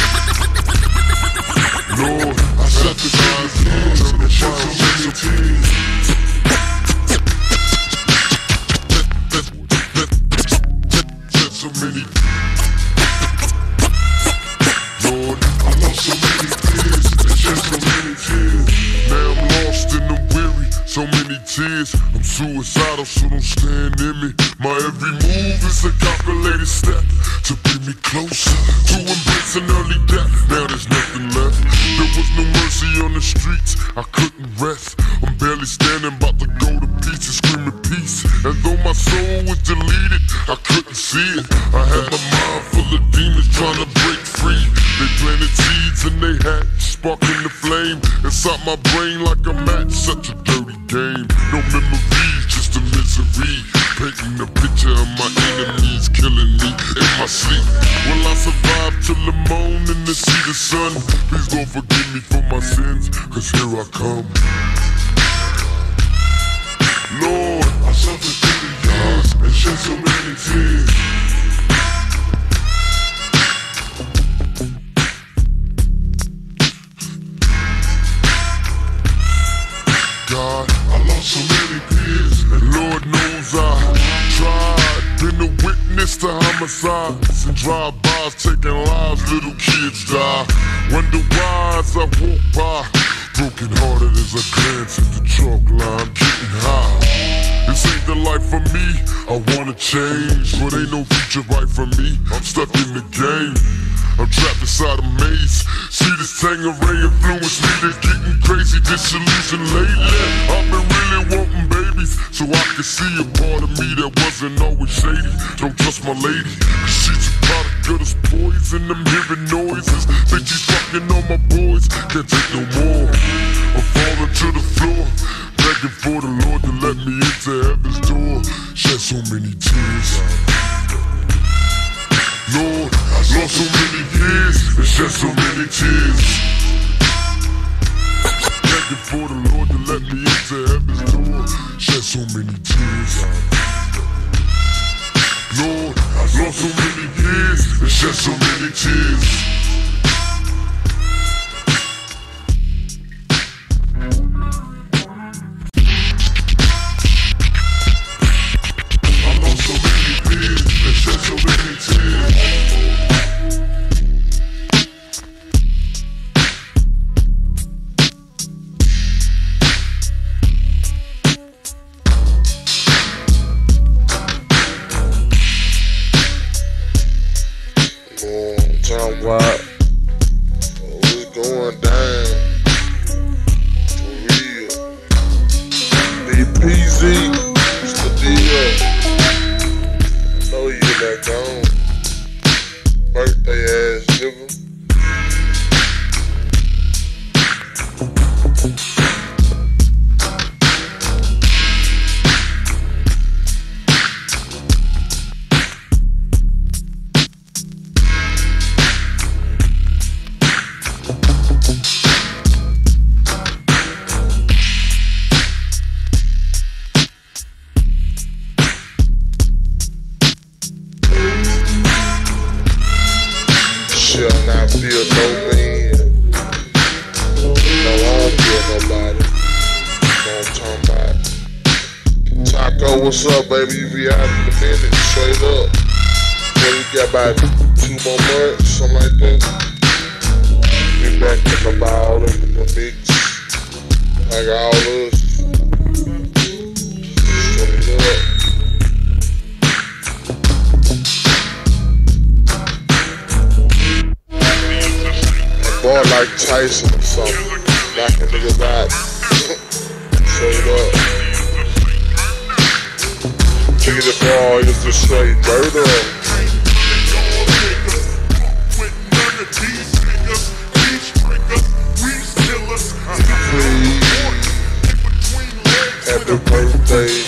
Lord, I shut the eyes in eternal fire, shed so many tears. So many, Lord, I lost so many tears, and shed so many tears. Now I'm lost and I'm weary, so many tears. I'm suicidal, so don't stand in me. My every move is a calculated step to bring me closer to embrace an early death. Now there's nothing left. There was no mercy on the streets, I couldn't rest. I'm barely standing, about to go to pieces, screaming peace. And though my soul was deleted, I couldn't see it. I had my mind full of demons trying to break free. They planted seeds and they hatched, sparking the flame inside my brain like a match. Such a dirty game. No memories, just a misery. Painting a picture of my enemies killing me in my sleep. Will I survive till the morning to see the sun? Please Lord forgive me for my sins, cause here I come. Lord, I suffered through the years and shed so many tears. God, I lost so many peers, and Lord knows I tried. Been a witness to homicides and drive-bys taking lives, little kids die. Wonder why as I walk by, broken hearted as I glance at the chalk line, getting high. This ain't the life for me, I wanna change, but ain't no future right for me, I'm stuck in the game. I'm trapped inside a maze. See this Tangeray influence me to getting crazy, disillusioned lately. I've been really wanting babies, so I can see a part of me that wasn't always shady. Don't trust my lady, cause she's a product of this poison. I'm hearing noises, think she's fucking on my boys. Can't take no more, I'm falling to the floor, begging for the Lord to let me into heaven's door. Shed so many tears, Lord, I lost so many years and shed so many tears. Begging for the Lord to let me into heaven's door. Shed so many tears. Lord, I lost so many years and shed so many tears. I lost so many years and shed so many tears. Talking about we going down for real. B P Z, it's the deal. I know you that gone. Birthday ass nigga. Shall not feel no man. No, I don't feel nobody. That's what I'm talking about. Taco, what's up, baby? You be out in a minute, straight up. Then we got about two more months, something like that. Be back in the ball, in the mix. Like all us. Straight up. Boy like Tyson or something, knocking niggas out. Straight up. Nigga, the boy is just straight murder. Please. happy birthday.